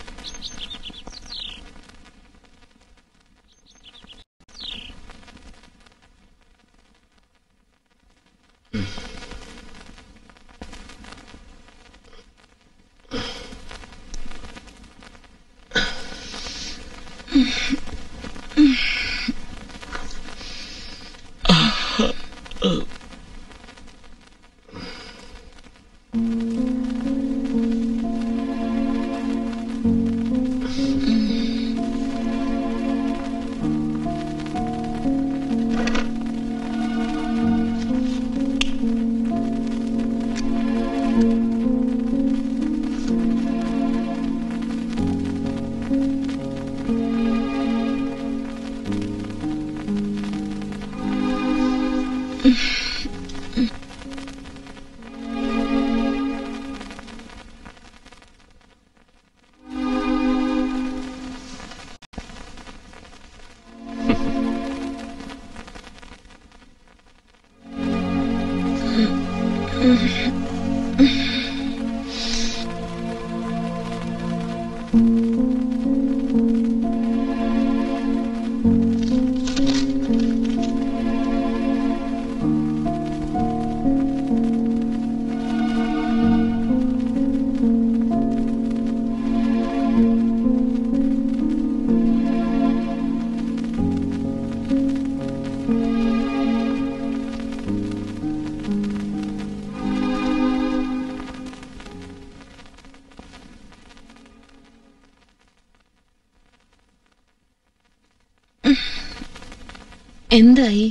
Speaker 2: എന്തായി?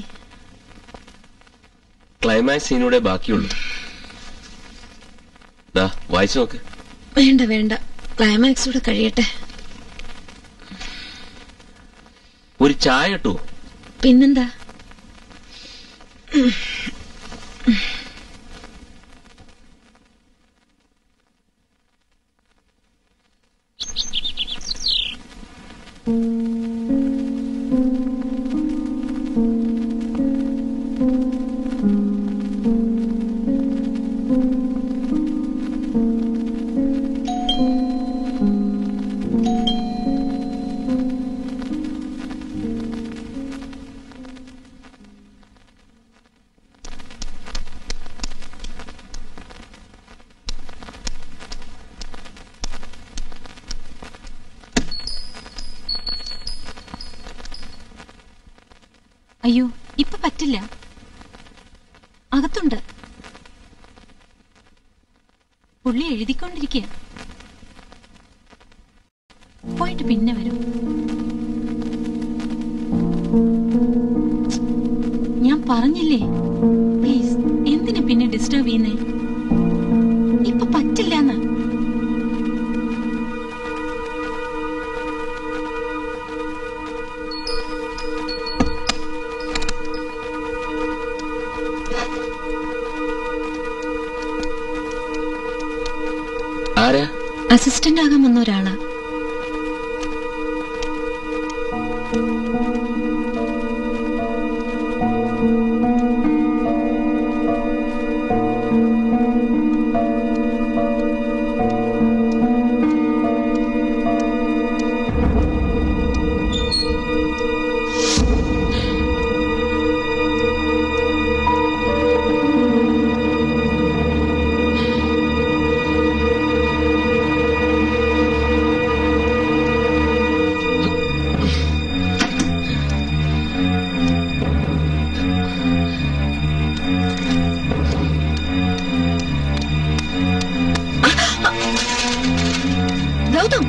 Speaker 5: ക്ലൈമാക്സ് സീനൂടെ ബാക്കിയുള്ളൂ. ദാ വായിച്ചു നോക്ക്.
Speaker 2: വേണ്ട വേണ്ട, ക്ലൈമാക്സ് കൂടെ കഴിയട്ടെ.
Speaker 5: ഒരു ചായ കിട്ടുമോ?
Speaker 2: പിന്നെന്താ. അയ്യോ, ഇപ്പൊ പറ്റില്ല. അകത്തുണ്ട്. പുള്ളി എഴുതിക്കൊണ്ടിരിക്കുക. പോയിട്ട് പിന്നെ വരും. ഞാൻ പറഞ്ഞില്ലേ, പ്ലീസ് എന്തിനു പിന്നെ ഡിസ്റ്റർബ് ചെയ്യുന്നേ? ഇപ്പൊ പറ്റില്ലെന്ന്. അസിസ്റ്റന്റ് ആകാൻ വന്ന ഒരാളാ. Gautam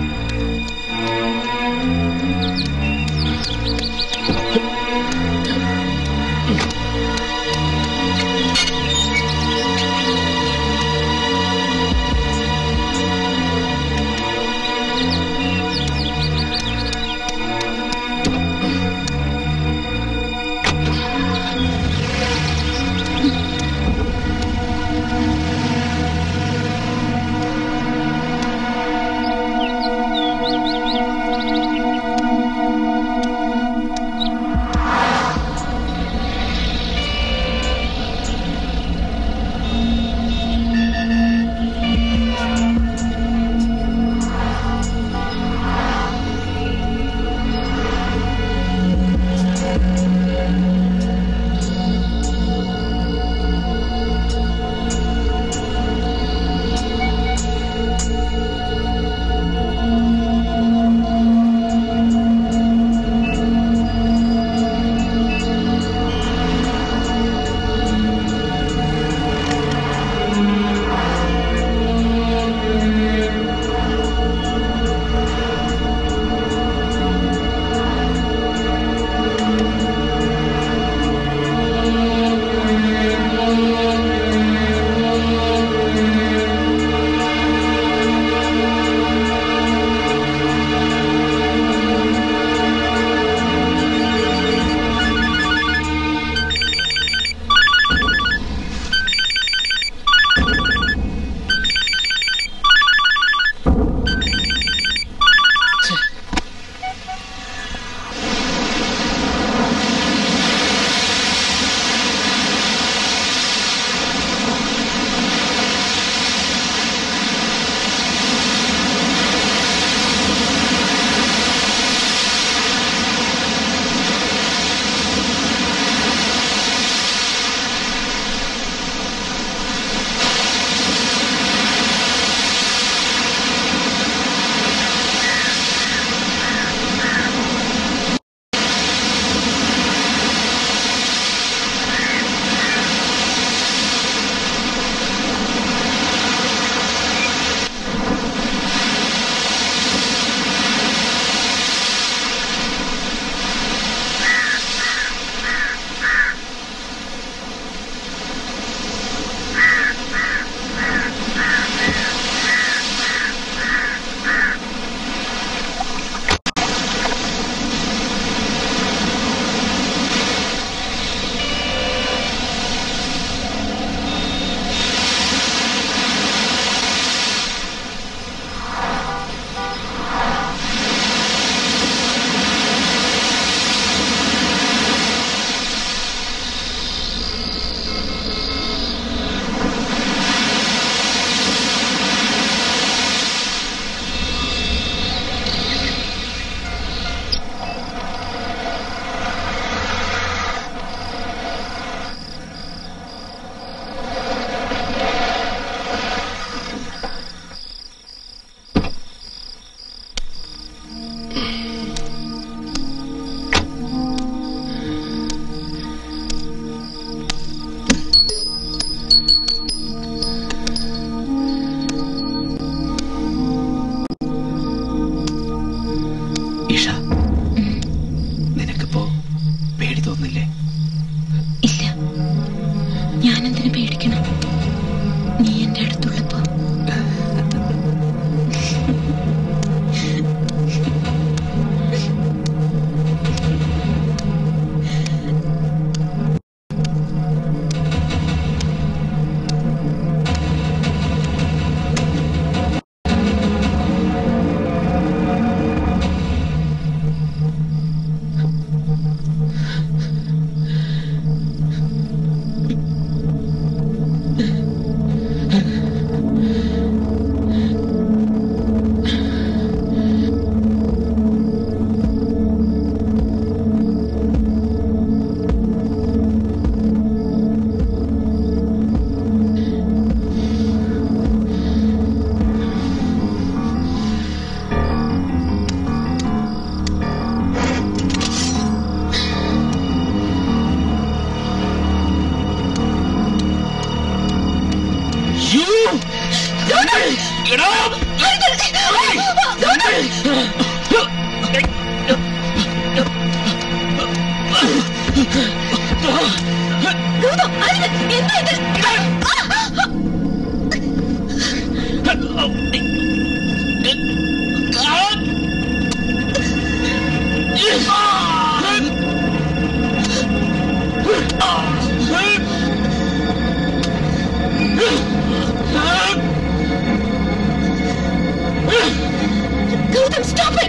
Speaker 5: Get up! Get up!
Speaker 2: Gautam, stop it!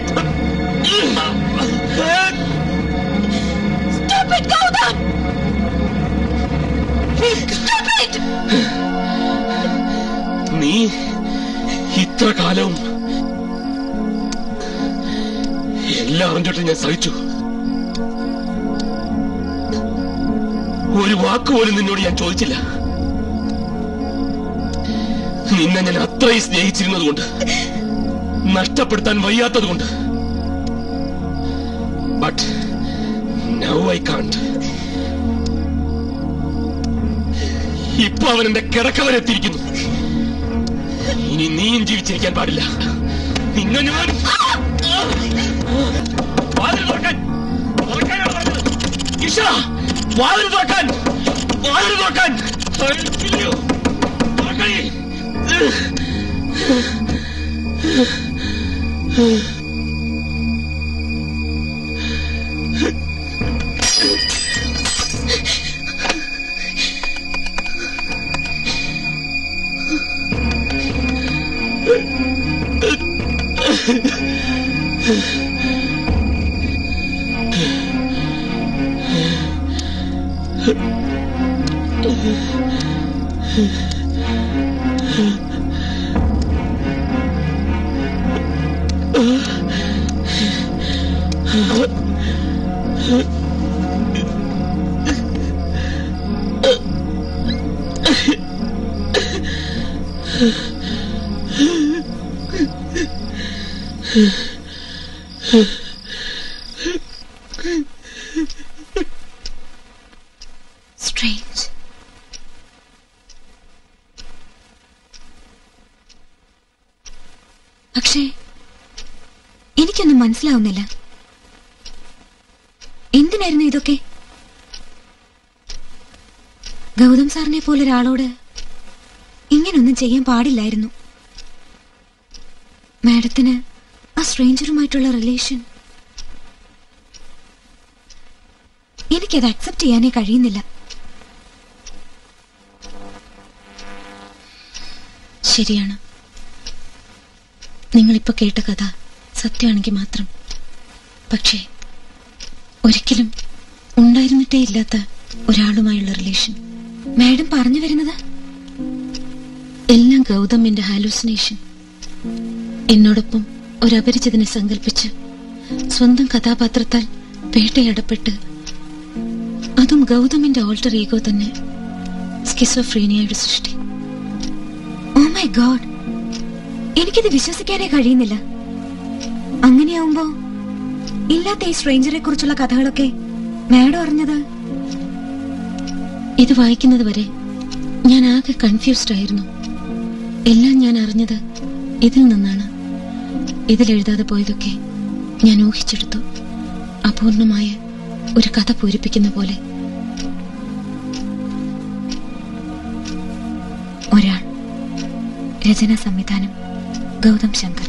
Speaker 2: Stop it, Gautam! Stop it!
Speaker 5: നീ ഇത്ര കാലവും എല്ലാം അറിഞ്ഞിട്ട് ഞാൻ സഹിച്ചു. ഒരു വാക്കുപോലും നിന്നോട് ഞാൻ ചോദിച്ചില്ല. നിന്നെ ഞാൻ അത്രയും സ്നേഹിച്ചിരുന്നത് കൊണ്ട്, നഷ്ടപ്പെടുത്താൻ വയ്യാത്തത് കൊണ്ട്. But now I can't. ഇപ്പൊ അവൻ എന്റെ കിടക്കവരെ എത്തിയിരിക്കുന്നു. ഇനി നീയും ജീവിച്ചിരിക്കാൻ പാടില്ല. നിന്നെ ഞാൻ വാതിൽ തുറക്കാൻ തുറക്കാനാണ് പറഞ്ഞത്. ഇഷ, വാതിൽ തുറക്കാൻ വാതിൽ തുറക്കാൻ തുറക്കണേ.
Speaker 2: Strange. പക്ഷേ എനിക്കൊന്നും മനസ്സിലാവുന്നില്ല. എന്തിനായിരുന്നു ഇതൊക്കെ? ഗൗതം സാറിനെ പോലെ ഒരാളോട് ഇങ്ങനൊന്നും ചെയ്യാൻ പാടില്ലായിരുന്നു. മാഡത്തിന് ആ സ്ട്രേഞ്ചറുമായിട്ടുള്ള റിലേഷൻ എനിക്കത് അക്സെപ്റ്റ് ചെയ്യാനേ കഴിയുന്നില്ല. ശരിയാണ്, നിങ്ങളിപ്പോ കേട്ട കഥ സത്യമാണെങ്കിൽ മാത്രം. പക്ഷേ ഒരിക്കലും ഉണ്ടായിരുന്നിട്ടേ ഇല്ലാത്ത ഒരാളുമായുള്ള റിലേഷൻ. മാഡം പറഞ്ഞു വരുന്നത് എല്ലാം ഗൗതമിന്റെ ഹാലൂസിനേഷൻ. എന്നോടൊപ്പം ഒരപരിചിതനെ സങ്കല്പിച്ച് സ്വന്തം കഥാപാത്രത്താൽ വേട്ടയാടപ്പെട്ട്, അതും ഗൗതമിന്റെ ഓൾട്ടർ ഈഗോ തന്നെ, സ്കിസോഫ്രീനിയയുടെ സൃഷ്ടി. ഓ മൈ ഗോഡ്, എനിക്കിത് വിശ്വസിക്കാനേ കഴിയുന്നില്ല. അങ്ങനെയാവുമ്പോ ഇല്ലാത്ത ഈ സ്ട്രേഞ്ചറെ കുറിച്ചുള്ള കഥകളൊക്കെ മാഡം അറിഞ്ഞത്? ഇത് വായിക്കുന്നത് വരെ ഞാൻ ആകെ കൺഫ്യൂസ്ഡ് ആയിരുന്നു. എല്ലാം ഞാൻ അറിഞ്ഞത് ഇതിൽ നിന്നാണ്. ഇതിലെഴുതാതെ പോയതൊക്കെ ഞാൻ ഊഹിച്ചെടുത്തു, അപൂർണമായ ഒരു കഥ പൂരിപ്പിക്കുന്ന പോലെ. ഒരാൾ, രചന സംവിധാനം ഗൗതം ശങ്കർ.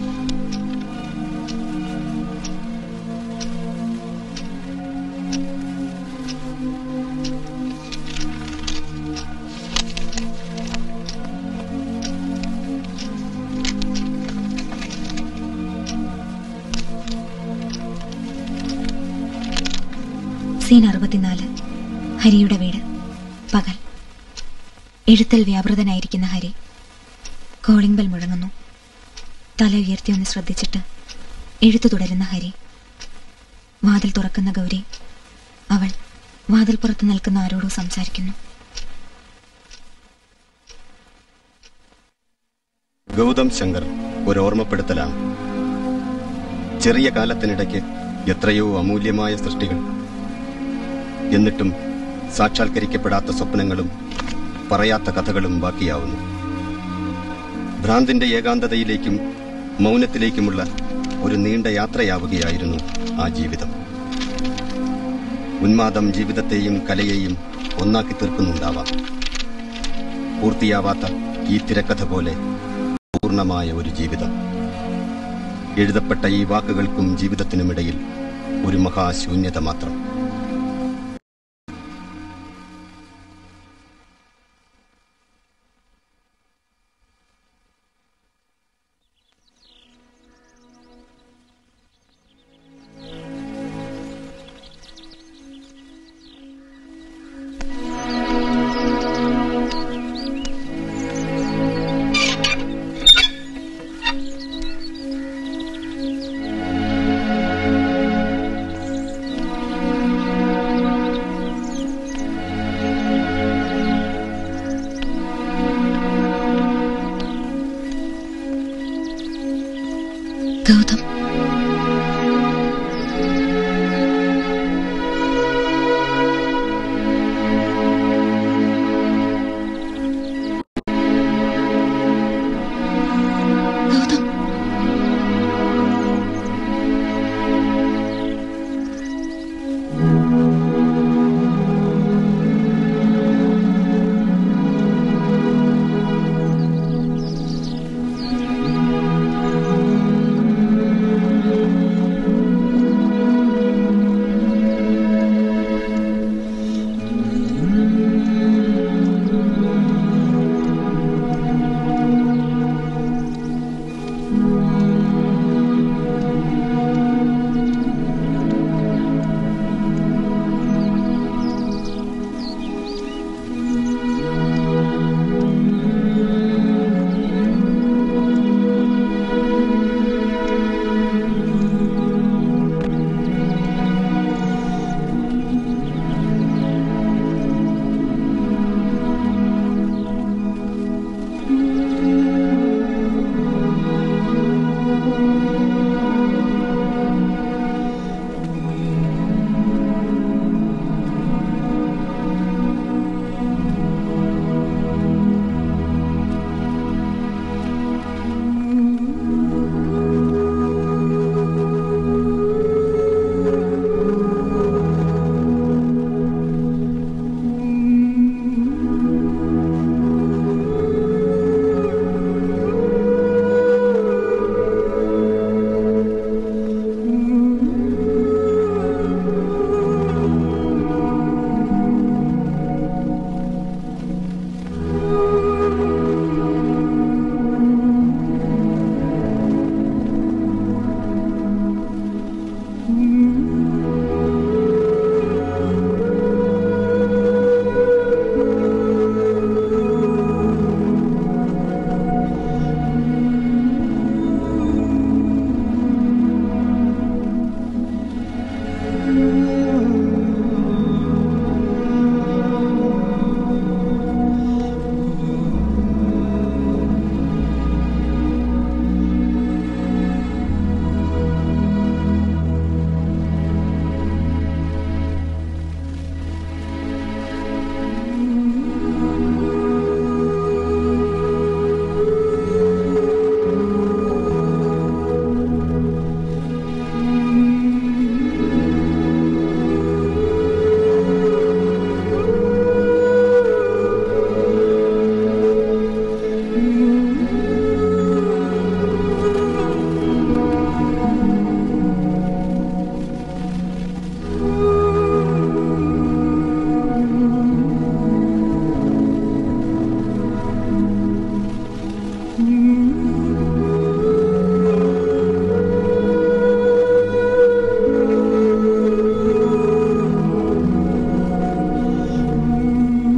Speaker 2: സീൻ അറുപത്തിനാല്. ഹരിയുടെ വീട്. പകൽ. എഴുത്തിൽ വ്യാപൃതനായിരിക്കുന്ന ഹരി. കോളിംഗ് ബെൽ മുഴങ്ങുന്നു. തല ഉയർത്തി ഒന്ന് ശ്രദ്ധിച്ചിട്ട് എഴുത്തു തുടരുന്ന ഹരി. വാതിൽ തുറക്കുന്ന ഗൗരി. അവൾ വാതിൽ പുറത്ത് നിൽക്കുന്ന ആരോടോ സംസാരിക്കുന്നു.
Speaker 8: ഗൗതം ശങ്കർ ഒരു ഓർമ്മപ്പെടുത്തലാണ്. ചെറിയ കാലത്തിനിടയ്ക്ക് എത്രയോ അമൂല്യമായ സൃഷ്ടികൾ, എന്നിട്ടും സാക്ഷാത്കരിക്കപ്പെടാത്ത സ്വപ്നങ്ങളും പറയാത്ത കഥകളും ബാക്കിയാവുന്നു. ഭ്രാന്തിന്റെ ഏകാന്തതയിലേക്കും മൗനത്തിലേക്കുമുള്ള ഒരു നീണ്ട യാത്രയാവുകയായിരുന്നു ആ ജീവിതം. ഉന്മാദം ജീവിതത്തെയും കലയെയും ഒന്നാക്കി തീർക്കുന്നുണ്ടാവാം. പൂർത്തിയാവാത്ത ഈ തിരക്കഥ പോലെ പൂർണ്ണമായ ഒരു ജീവിതം. എഴുതപ്പെട്ട ഈ വാക്കുകൾക്കും ജീവിതത്തിനുമിടയിൽ ഒരു മഹാശൂന്യത മാത്രം.
Speaker 2: ഗൗതം, ഗൗതം,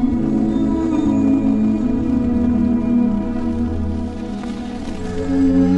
Speaker 9: Mm-hmm.